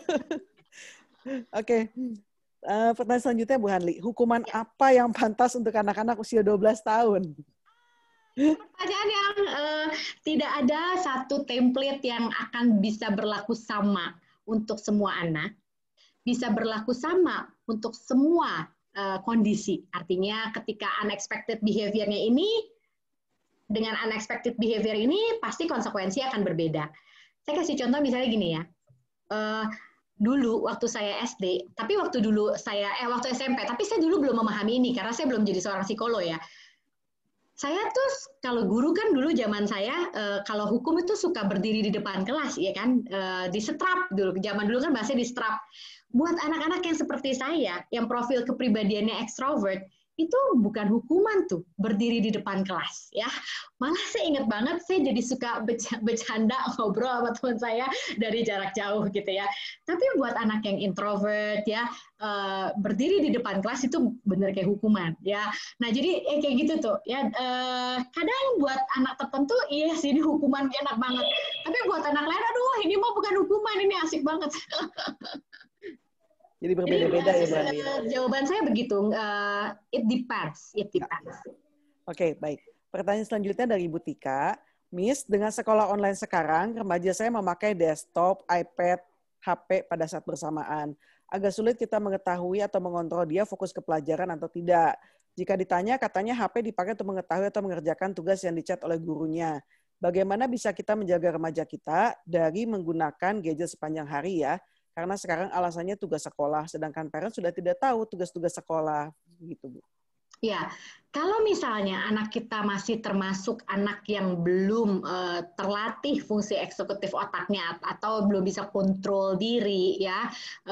Oke. Pertanyaan selanjutnya, Bu Hanli. Hukuman apa yang pantas untuk anak-anak usia 12 tahun? Pertanyaan yang tidak ada satu template yang akan bisa berlaku sama untuk semua anak. Bisa berlaku sama untuk semua kondisi. Artinya ketika unexpected behavior-nya ini, dengan unexpected behavior ini, pasti konsekuensi akan berbeda. Saya kasih contoh misalnya gini ya. Dulu waktu saya SD, tapi waktu SMP, tapi saya dulu belum memahami ini karena saya belum jadi seorang psikolog ya. Saya tuh kalau guru kan dulu zaman saya kalau hukum itu suka berdiri di depan kelas ya kan, disetrap dulu. Zaman dulu kan bahasanya disetrap. Buat anak-anak yang seperti saya, yang profil kepribadiannya ekstrovert, itu bukan hukuman tuh, berdiri di depan kelas ya. Malah saya ingat banget, saya jadi suka bercanda ngobrol sama teman saya dari jarak jauh gitu ya. Tapi buat anak yang introvert ya, berdiri di depan kelas itu benar kayak hukuman ya. Nah jadi kayak gitu tuh ya. Kadang buat anak tertentu iya sih ini hukuman enak banget. Tapi buat anak lain, aduh ini mah bukan hukuman, ini asik banget. Jadi berbeda-beda ya, Mbak. Jawaban saya begitu. It depends. It depends. Oke, baik. Pertanyaan selanjutnya dari Ibu Tika. Miss, dengan sekolah online sekarang, remaja saya memakai desktop, iPad, HP pada saat bersamaan. Agak sulit kita mengetahui atau mengontrol dia fokus ke pelajaran atau tidak. Jika ditanya, katanya HP dipakai untuk mengetahui atau mengerjakan tugas yang dicat oleh gurunya. Bagaimana bisa kita menjaga remaja kita dari menggunakan gadget sepanjang hari ya? Karena sekarang alasannya tugas sekolah, sedangkan parents sudah tidak tahu tugas-tugas sekolah, gitu Bu. Ya, kalau misalnya anak kita masih termasuk anak yang belum terlatih fungsi eksekutif otaknya atau belum bisa kontrol diri, ya,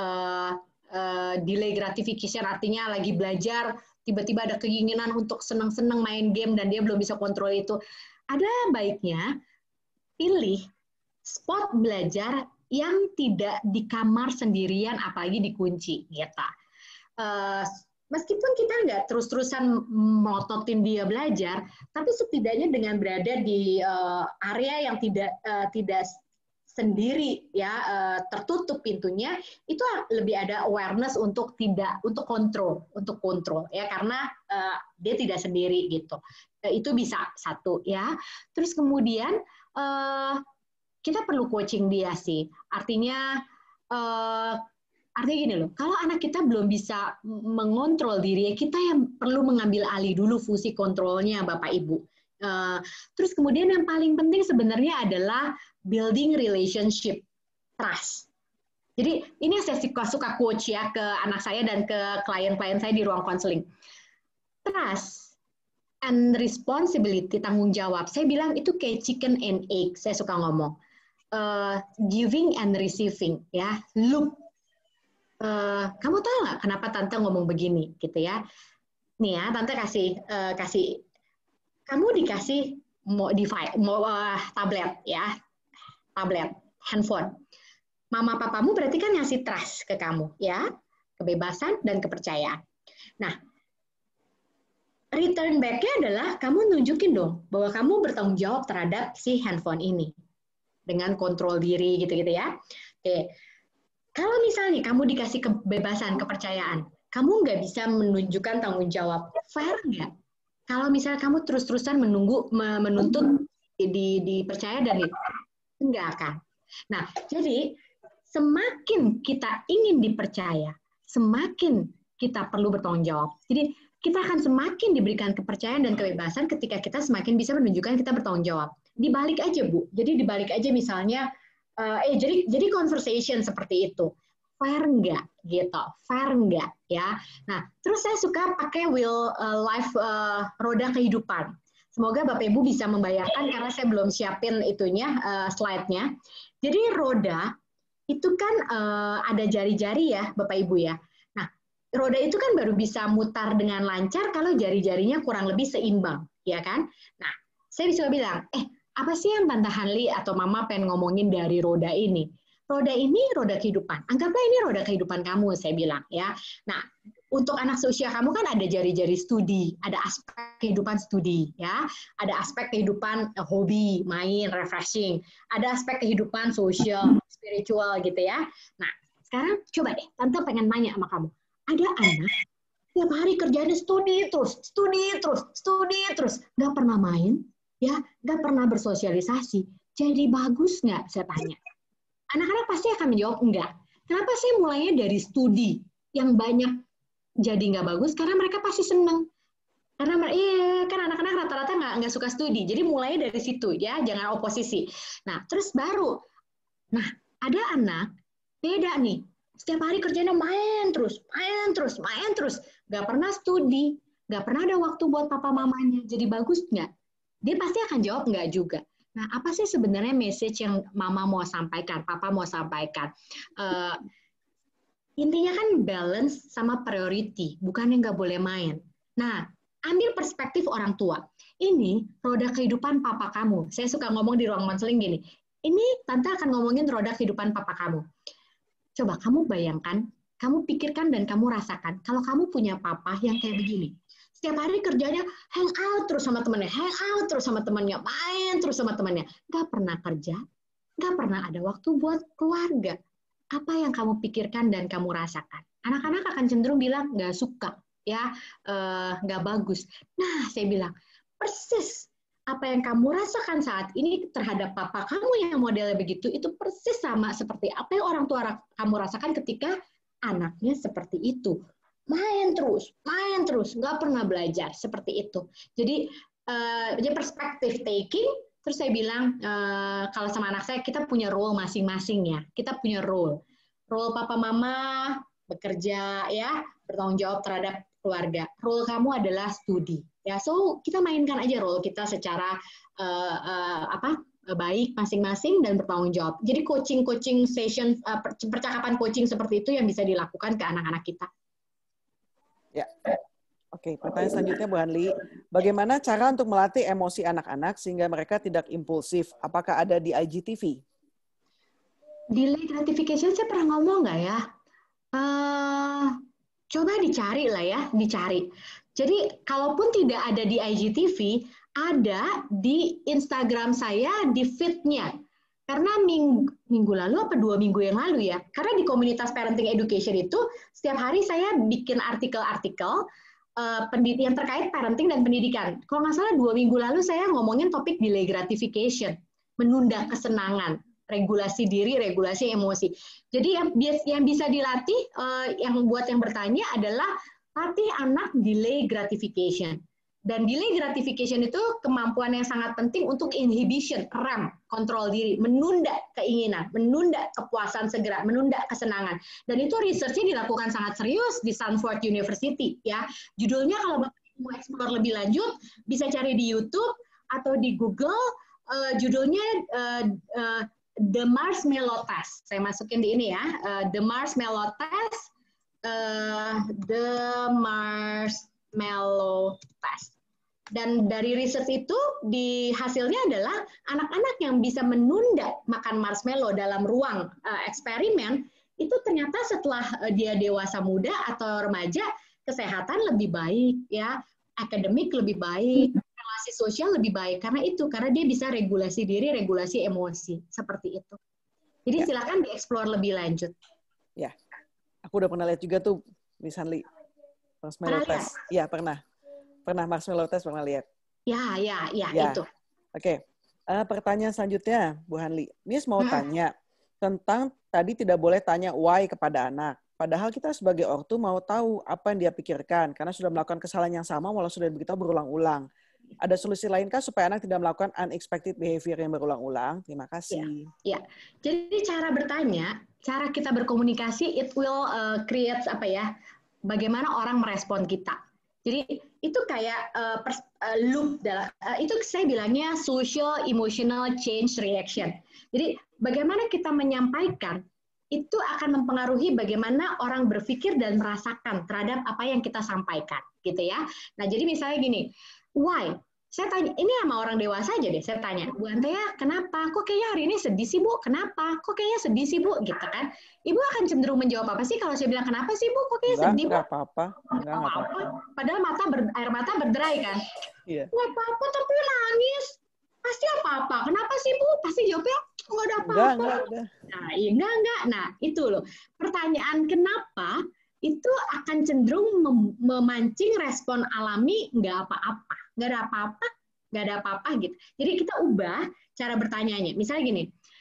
delay gratification artinya lagi belajar, tiba-tiba ada keinginan untuk senang-senang main game dan dia belum bisa kontrol itu, ada baiknya pilih spot belajar yang tidak di kamar sendirian, apalagi dikunci, gitu. Meskipun kita nggak terus-terusan melototin dia belajar, tapi setidaknya dengan berada di area yang tidak sendiri, ya, tertutup pintunya, itu lebih ada awareness untuk kontrol, ya, karena dia tidak sendiri, gitu. Itu bisa satu, ya. Terus kemudian kita perlu coaching dia sih. Artinya gini loh, kalau anak kita belum bisa mengontrol diri, kita yang perlu mengambil alih dulu fungsi kontrolnya, Bapak Ibu. Terus kemudian yang paling penting sebenarnya adalah building relationship, trust. Jadi ini saya suka coach ya ke anak saya dan ke klien-klien saya di ruang konseling. Trust and responsibility, tanggung jawab. Saya bilang itu kayak chicken and egg, saya suka ngomong. Giving and receiving, ya, loop. Kamu tahu nggak kenapa Tante ngomong begini, gitu ya? Nih ya, Tante kasih, kamu dikasih tablet, ya, tablet, handphone. Mama papamu berarti kan ngasih trust ke kamu, ya, kebebasan dan kepercayaan. Nah, return back-nya adalah kamu nunjukin dong bahwa kamu bertanggung jawab terhadap si handphone ini. Dengan kontrol diri gitu-gitu ya. Oke. Kalau misalnya kamu dikasih kebebasan, kepercayaan, kamu nggak bisa menunjukkan tanggung jawab, fair nggak? Kalau misalnya kamu terus-terusan menuntut dipercaya dan nggak akan. Nah, jadi semakin kita ingin dipercaya, semakin kita perlu bertanggung jawab. Jadi kita akan semakin diberikan kepercayaan dan kebebasan ketika kita semakin bisa menunjukkan kita bertanggung jawab. Dibalik aja Bu, jadi dibalik aja misalnya, jadi conversation seperti itu, fair nggak gitu, fair nggak ya. Nah terus saya suka pakai wheel life roda kehidupan. Semoga Bapak Ibu bisa membayangkan karena saya belum siapin itunya slide-nya. Jadi roda itu kan ada jari-jari ya Bapak Ibu ya. Nah roda itu kan baru bisa mutar dengan lancar kalau jari-jarinya kurang lebih seimbang, ya kan? Nah saya bisa bilang, apa sih yang Tante Hanli atau Mama pengen ngomongin dari roda ini? Roda ini roda kehidupan. Anggaplah ini roda kehidupan kamu, saya bilang ya. Nah, untuk anak seusia kamu kan ada jari-jari studi, ada aspek kehidupan studi, ya. Ada aspek kehidupan hobi, main, refreshing. Ada aspek kehidupan sosial, spiritual gitu ya. Nah, sekarang coba deh, Tante pengen nanya sama kamu. Ada anak tiap hari kerjanya studi terus, nggak pernah main, ya, nggak pernah bersosialisasi. Jadi bagus nggak, saya tanya. Anak-anak pasti akan menjawab enggak. Kenapa sih mulainya dari studi yang banyak jadi nggak bagus? Karena mereka pasti senang. Karena kan anak-anak rata-rata nggak suka studi. Jadi mulainya dari situ, ya, jangan oposisi. Nah, terus baru. Nah, ada anak beda nih. Setiap hari kerjanya main terus. Nggak pernah studi. Nggak pernah ada waktu buat papa mamanya. Jadi bagus nggak? Dia pasti akan jawab nggak juga. Nah, apa sih sebenarnya message yang mama mau sampaikan, papa mau sampaikan? Intinya kan balance sama priority, bukan yang nggak boleh main. Nah, ambil perspektif orang tua. Ini roda kehidupan papa kamu. Saya suka ngomong di ruang konseling gini, ini tante akan ngomongin roda kehidupan papa kamu. Coba kamu bayangkan, kamu pikirkan dan kamu rasakan, kalau kamu punya papa yang kayak begini. Setiap hari kerjanya hang out terus sama temannya, hang out terus sama temannya, main terus sama temannya. Nggak pernah kerja, nggak pernah ada waktu buat keluarga. Apa yang kamu pikirkan dan kamu rasakan? Anak-anak akan cenderung bilang nggak suka, ya, nggak bagus. Nah, saya bilang, persis apa yang kamu rasakan saat ini terhadap papa kamu yang modelnya begitu, itu persis sama seperti apa yang orang tua kamu rasakan ketika anaknya seperti itu. Main terus, nggak pernah belajar, seperti itu. Jadi perspektif taking, terus saya bilang, kalau sama anak saya, kita punya role masing-masing ya. Kita punya role. Role papa mama, bekerja, ya, bertanggung jawab terhadap keluarga. Role kamu adalah studi. Ya, so kita mainkan aja role kita secara baik masing-masing dan bertanggung jawab. Jadi coaching session, percakapan coaching seperti itu yang bisa dilakukan ke anak-anak kita. Ya, oke. Pertanyaan selanjutnya Bu Hanli, bagaimana cara untuk melatih emosi anak-anak sehingga mereka tidak impulsif? Apakah ada di IGTV? Delay gratification saya pernah ngomong nggak ya? Coba dicari lah ya, dicari. Jadi kalaupun tidak ada di IGTV, ada di Instagram saya di feed-nya. Karena minggu lalu apa 2 minggu yang lalu ya, karena di komunitas parenting education itu setiap hari saya bikin artikel-artikel yang terkait parenting dan pendidikan. Kalau nggak salah 2 minggu lalu saya ngomongin topik delay gratification, menunda kesenangan, regulasi diri, regulasi emosi. Jadi yang bisa dilatih, yang buat yang bertanya adalah latih anak delay gratification. Dan delay gratification itu kemampuan yang sangat penting untuk inhibition, rem, kontrol diri, menunda keinginan, menunda kepuasan segera, menunda kesenangan. Dan itu research-nya dilakukan sangat serius di Stanford University. Ya, judulnya kalau mau explore lebih lanjut, bisa cari di YouTube atau di Google. Judulnya The Marshmallow Test. Saya masukin di ini ya, The Marshmallow Test. The Marshmallow Test. Dan dari riset itu, di hasilnya adalah anak-anak yang bisa menunda makan marshmallow dalam ruang eksperimen, itu ternyata setelah dia dewasa muda atau remaja, kesehatan lebih baik, ya, akademik lebih baik, relasi sosial lebih baik, karena dia bisa regulasi diri, regulasi emosi, seperti itu. Jadi silakan dieksplor lebih lanjut. Ya, aku udah pernah lihat juga tuh, Miss Hanli, marshmallow test. Iya, pernah marshmallow test pernah lihat. Ya. Itu. Oke. Pertanyaan selanjutnya, Bu Hanli. Miss mau tanya tentang tadi tidak boleh tanya why kepada anak. Padahal kita sebagai ortu mau tahu apa yang dia pikirkan karena sudah melakukan kesalahan yang sama walau sudah diberitahu berulang-ulang. Ada solusi lainkah supaya anak tidak melakukan unexpected behavior yang berulang-ulang? Terima kasih. Ya. Jadi cara bertanya, cara kita berkomunikasi, it will create bagaimana orang merespon kita. Jadi itu kayak loop, itu saya bilangnya social emotional change reaction. Jadi bagaimana kita menyampaikan itu akan mempengaruhi bagaimana orang berpikir dan merasakan terhadap apa yang kita sampaikan, gitu ya. Nah jadi misalnya gini, why? Saya tanya, ini sama orang dewasa aja deh, saya tanya, Bu Antea, kenapa? Kok kayaknya hari ini sedih sih, Bu? Kenapa? Kok kayaknya sedih sih, Bu? Gitu kan. Ibu akan cenderung menjawab apa sih kalau saya bilang, kenapa sih, Bu? Kok kayaknya sedih, Bu? Enggak apa-apa. Padahal air mata berderai kan. Iya. Nggak apa-apa, tapi nangis. Pasti apa-apa. Kenapa sih, Bu? Pasti jawabnya, nggak ada apa-apa. Enggak. Nah, itu loh. Pertanyaan kenapa itu akan cenderung memancing respon alami nggak apa-apa. Nggak ada apa-apa gitu. Jadi kita ubah cara bertanyanya. Misalnya gini,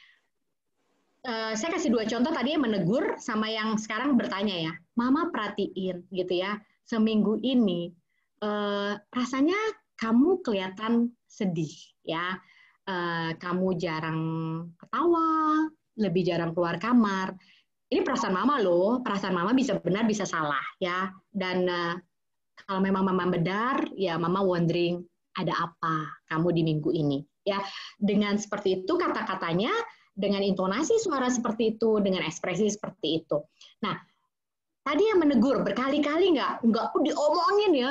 saya kasih 2 contoh tadi yang menegur sama yang sekarang bertanya ya. Mama perhatiin gitu ya, seminggu ini rasanya kamu kelihatan sedih ya. Kamu jarang ketawa, lebih jarang keluar kamar. Ini perasaan mama loh, perasaan mama bisa benar bisa salah ya. Dan kalau memang mama bedar, ya mama wondering ada apa kamu di minggu ini. Ya, dengan seperti itu kata-katanya, dengan intonasi suara seperti itu, dengan ekspresi seperti itu. Nah, tadi yang menegur berkali-kali nggak diomongin ya,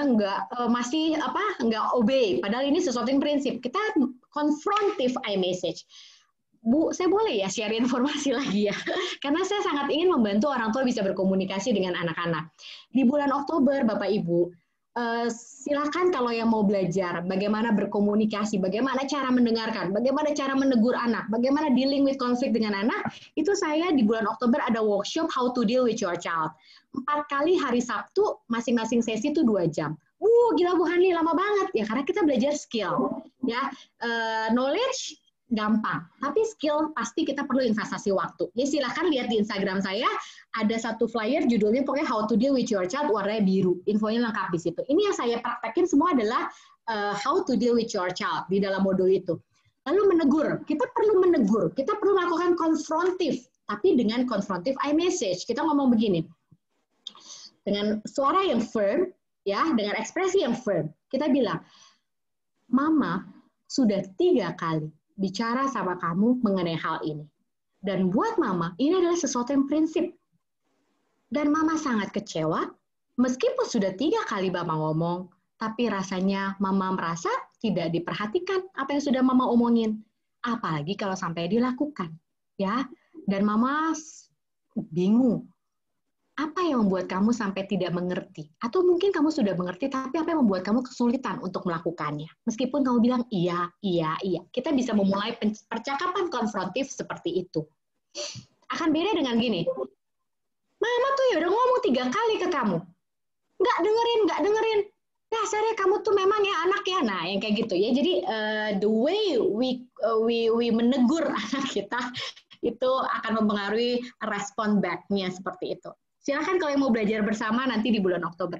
nggak obey. Padahal ini sesuatu yang prinsip. Kita konfrontif iMessage. Bu, saya boleh ya share informasi lagi ya? Karena saya sangat ingin membantu orang tua bisa berkomunikasi dengan anak-anak. Di bulan Oktober, Bapak Ibu, silakan kalau yang mau belajar bagaimana berkomunikasi, bagaimana cara mendengarkan, bagaimana cara menegur anak, bagaimana dealing with konflik dengan anak, itu saya di bulan Oktober ada workshop how to deal with your child. 4 kali hari Sabtu, masing-masing sesi itu 2 jam. Gila Bu Hani, lama banget ya, karena kita belajar skill. Ya, knowledge gampang, tapi skill pasti kita perlu investasi waktu. Ya silahkan lihat di Instagram saya, ada satu flyer judulnya pokoknya How to Deal with Your Child, warnanya biru. Infonya lengkap di situ. Ini yang saya praktekin semua adalah How to Deal with Your Child di dalam modul itu. Lalu menegur, kita perlu melakukan konfrontif, tapi dengan konfrontif iMessage. Kita ngomong begini, dengan suara yang firm, ya, dengan ekspresi yang firm. Kita bilang, Mama sudah 3 kali bicara sama kamu mengenai hal ini. Dan buat Mama, ini adalah sesuatu yang prinsip. Dan Mama sangat kecewa, meskipun sudah 3 kali Mama ngomong, tapi rasanya Mama merasa tidak diperhatikan apa yang sudah Mama omongin. Apalagi kalau sampai dilakukan. Ya, dan Mama bingung. Apa yang membuat kamu sampai tidak mengerti? Atau mungkin kamu sudah mengerti, tapi apa yang membuat kamu kesulitan untuk melakukannya? Meskipun kamu bilang, iya. Kita bisa memulai percakapan konfrontif seperti itu. Akan beda dengan gini, Mama tuh ya udah ngomong 3 kali ke kamu. Nggak dengerin. Dasarnya kamu tuh memang ya anak ya. Nah, yang kayak gitu ya. Jadi, the way we menegur anak kita, itu akan mempengaruhi respon back-nya seperti itu. Silakan kalau yang mau belajar bersama nanti di bulan Oktober.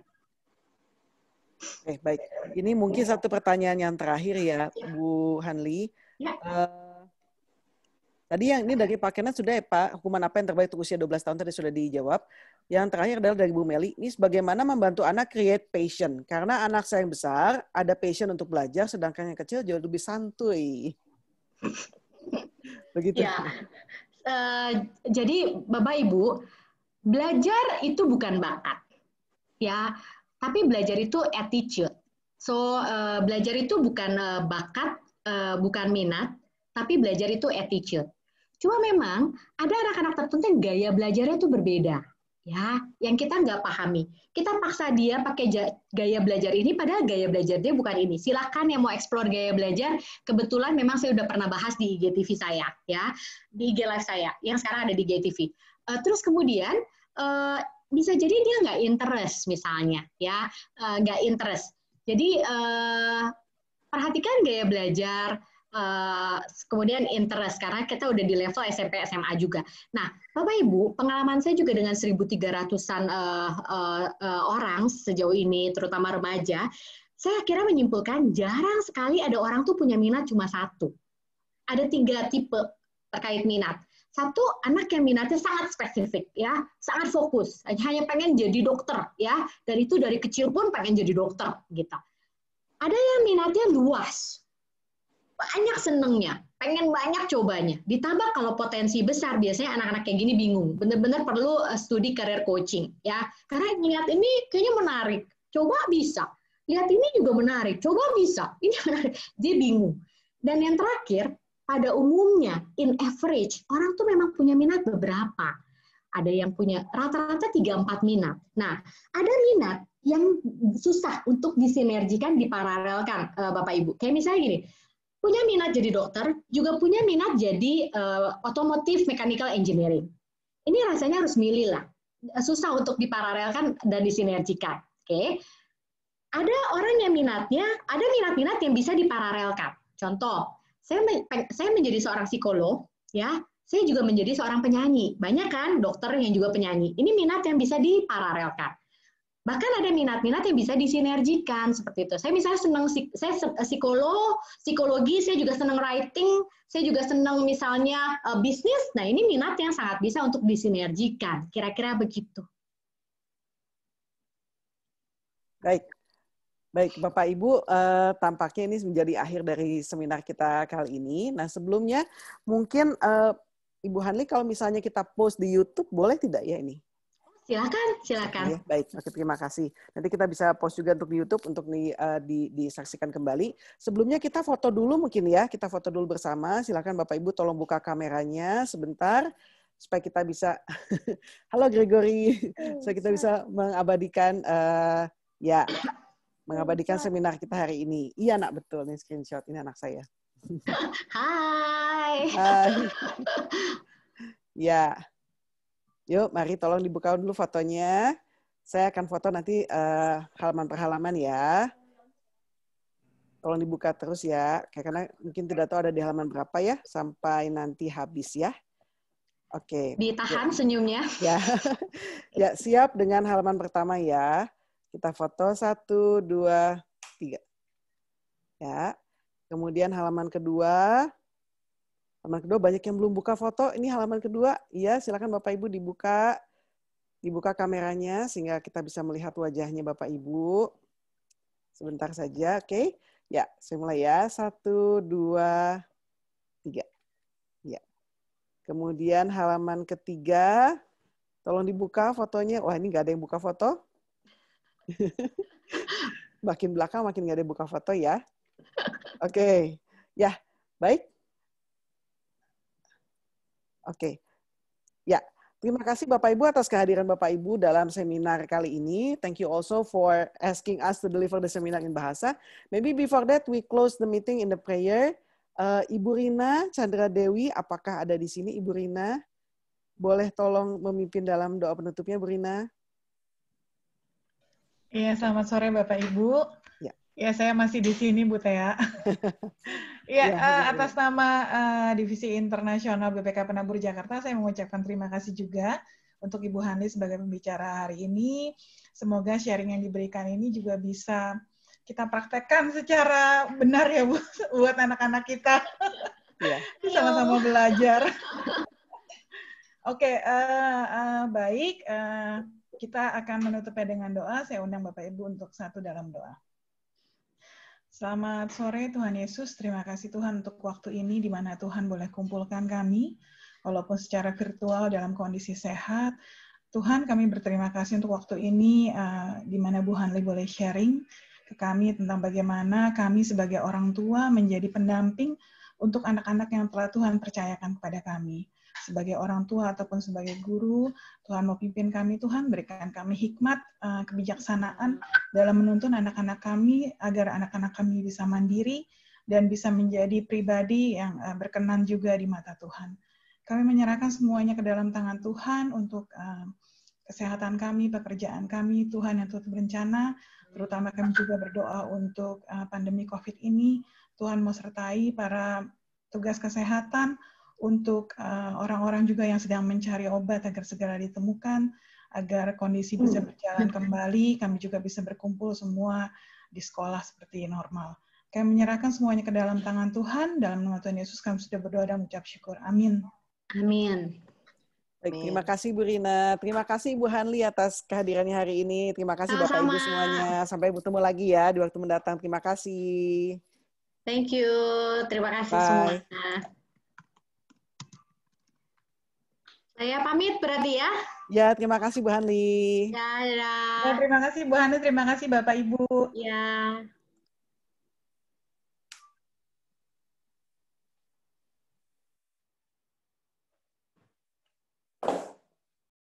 Oke, baik. Ini mungkin satu pertanyaan yang terakhir ya, Bu Hanli. Ya. Tadi yang ini dari Pak Kenneth sudah ya Pak, hukuman apa yang terbaik untuk usia 12 tahun tadi sudah dijawab. Yang terakhir adalah dari Bu Meli, ini bagaimana membantu anak create passion. Karena anak saya yang besar ada passion untuk belajar, sedangkan yang kecil jauh lebih santuy. Begitu. Ya. Jadi Bapak Ibu, belajar itu bukan bakat, ya, tapi belajar itu attitude. So, belajar itu bukan bakat, bukan minat, tapi belajar itu attitude. Cuma memang ada anak-anak tertentu yang gaya belajarnya itu berbeda, ya, yang kita nggak pahami. Kita paksa dia pakai gaya belajar ini, padahal gaya belajar dia bukan ini. Silakan yang mau explore gaya belajar. Kebetulan memang saya udah pernah bahas di IGTV saya, ya, di IG Live saya, yang sekarang ada di IGTV. Terus kemudian bisa jadi dia nggak interest misalnya, ya, nggak interest. Jadi perhatikan gaya belajar, kemudian interest, karena kita udah di level SMP SMA juga. Nah, Bapak Ibu, pengalaman saya juga dengan 1.300-an orang sejauh ini, terutama remaja, saya akhirnya menyimpulkan jarang sekali ada orang tuh punya minat cuma satu. Ada 3 tipe terkait minat. Satu, anak yang minatnya sangat spesifik, ya, sangat fokus, hanya pengen jadi dokter, ya, dan itu dari kecil pun pengen jadi dokter, gitu. Ada yang minatnya luas, banyak senengnya, pengen banyak cobanya. Ditambah kalau potensi besar, biasanya anak-anak kayak gini bingung, bener-bener perlu studi career coaching, ya, karena lihat ini kayaknya menarik, coba bisa, lihat ini juga menarik, coba bisa, ini menarik, dia bingung. Dan yang terakhir, pada umumnya, in average, orang tuh memang punya minat beberapa. Ada yang punya rata-rata 3-4 minat. Nah, ada minat yang susah untuk disinergikan, diparalelkan, Bapak Ibu. Kayak misalnya gini, punya minat jadi dokter, juga punya minat jadi otomotif mechanical engineering. Ini rasanya harus milih lah. Susah untuk diparalelkan dan disinergikan. Oke. Ada orang yang minatnya, ada minat-minat yang bisa diparalelkan. Contoh, saya menjadi seorang psikolog, ya, saya juga menjadi seorang penyanyi. Banyak kan dokter yang juga penyanyi. Ini minat yang bisa diparalelkan. Bahkan ada minat-minat yang bisa disinergikan seperti itu. Saya misalnya senang, saya psikologi, saya juga senang writing, saya juga senang misalnya bisnis. Nah, ini minat yang sangat bisa untuk disinergikan. Kira-kira begitu. Baik, Bapak Ibu, tampaknya ini menjadi akhir dari seminar kita kali ini. Nah, sebelumnya mungkin Ibu Hanli kalau misalnya kita post di YouTube, boleh tidak ya ini? Silakan. Ya, baik, oke, terima kasih. Nanti kita bisa post juga untuk di YouTube untuk disaksikan kembali. Sebelumnya kita foto dulu mungkin ya, kita foto dulu bersama. Silakan Bapak Ibu tolong buka kameranya sebentar supaya kita bisa halo Gregory, supaya kita bisa mengabadikan mengabadikan seminar kita hari ini. Iya, Nak, betul nih screenshot ini anak saya. Hai. Hai. Ya. Yuk, mari tolong dibuka dulu fotonya. Saya akan foto nanti halaman per halaman ya. Tolong dibuka terus ya, karena mungkin tidak tahu ada di halaman berapa ya, sampai nanti habis ya. Oke. Ditahan senyumnya. Ya, ya siap dengan halaman pertama ya. Kita foto 1, 2, 3. Ya. Kemudian halaman kedua. Halaman kedua banyak yang belum buka foto. Ini halaman kedua. Iya, silakan Bapak Ibu dibuka. Dibuka kameranya sehingga kita bisa melihat wajahnya Bapak Ibu. Sebentar saja, oke. Ya, saya mulai ya. 1, 2, 3. Ya. Kemudian halaman ketiga, tolong dibuka fotonya. Wah, ini nggak ada yang buka foto. Makin belakang makin nggak ada yang buka foto ya. Oke. Ya, baik. Oke. Ya. Terima kasih Bapak Ibu atas kehadiran Bapak Ibu dalam seminar kali ini. Thank you also for asking us to deliver the seminar in bahasa. Maybe before that we close the meeting in the prayer. Ibu Rina Chandra Dewi, apakah ada di sini Ibu Rina? Boleh tolong memimpin dalam doa penutupnya Bu Rina? Iya, selamat sore Bapak Ibu. Ya, saya masih di sini Bu Tea. Ya, atas nama Divisi Internasional BPK Penabur Jakarta, saya mengucapkan terima kasih juga untuk Ibu Hanli sebagai pembicara hari ini. Semoga sharing yang diberikan ini juga bisa kita praktekkan secara benar ya Bu, buat anak-anak kita. Sama-sama belajar. Oke, baik. Kita akan menutupnya dengan doa. Saya undang Bapak Ibu untuk satu dalam doa. Selamat sore Tuhan Yesus, terima kasih Tuhan untuk waktu ini di mana Tuhan boleh kumpulkan kami, walaupun secara virtual dalam kondisi sehat. Tuhan, kami berterima kasih untuk waktu ini di mana Bu Hanli boleh sharing ke kami tentang bagaimana kami sebagai orang tua menjadi pendamping untuk anak-anak yang telah Tuhan percayakan kepada kami. Sebagai orang tua ataupun sebagai guru, Tuhan mau pimpin kami, Tuhan berikan kami hikmat, kebijaksanaan dalam menuntun anak-anak kami agar anak-anak kami bisa mandiri dan bisa menjadi pribadi yang berkenan juga di mata Tuhan. Kami menyerahkan semuanya ke dalam tangan Tuhan untuk kesehatan kami, pekerjaan kami, Tuhan yang turut berencana, terutama kami juga berdoa untuk pandemi COVID ini. Tuhan mau sertai para tugas kesehatan, untuk orang-orang juga yang sedang mencari obat agar segera ditemukan, agar kondisi bisa berjalan kembali, kami juga bisa berkumpul semua di sekolah seperti normal. Kami menyerahkan semuanya ke dalam tangan Tuhan, dalam nama Tuhan Yesus kami sudah berdoa dan mengucap syukur. Amin. Amin. Baik, terima kasih Bu Rina. Terima kasih Bu Hanli atas kehadirannya hari ini. Terima kasih Bapak Ibu semuanya. Sampai bertemu lagi ya di waktu mendatang. Terima kasih. Thank you. Terima kasih semua. Saya pamit berarti ya. Ya, terima kasih Bu Hanli. Ya, dadah. Ya, terima kasih Bu Hanli, terima kasih Bapak Ibu. Ya.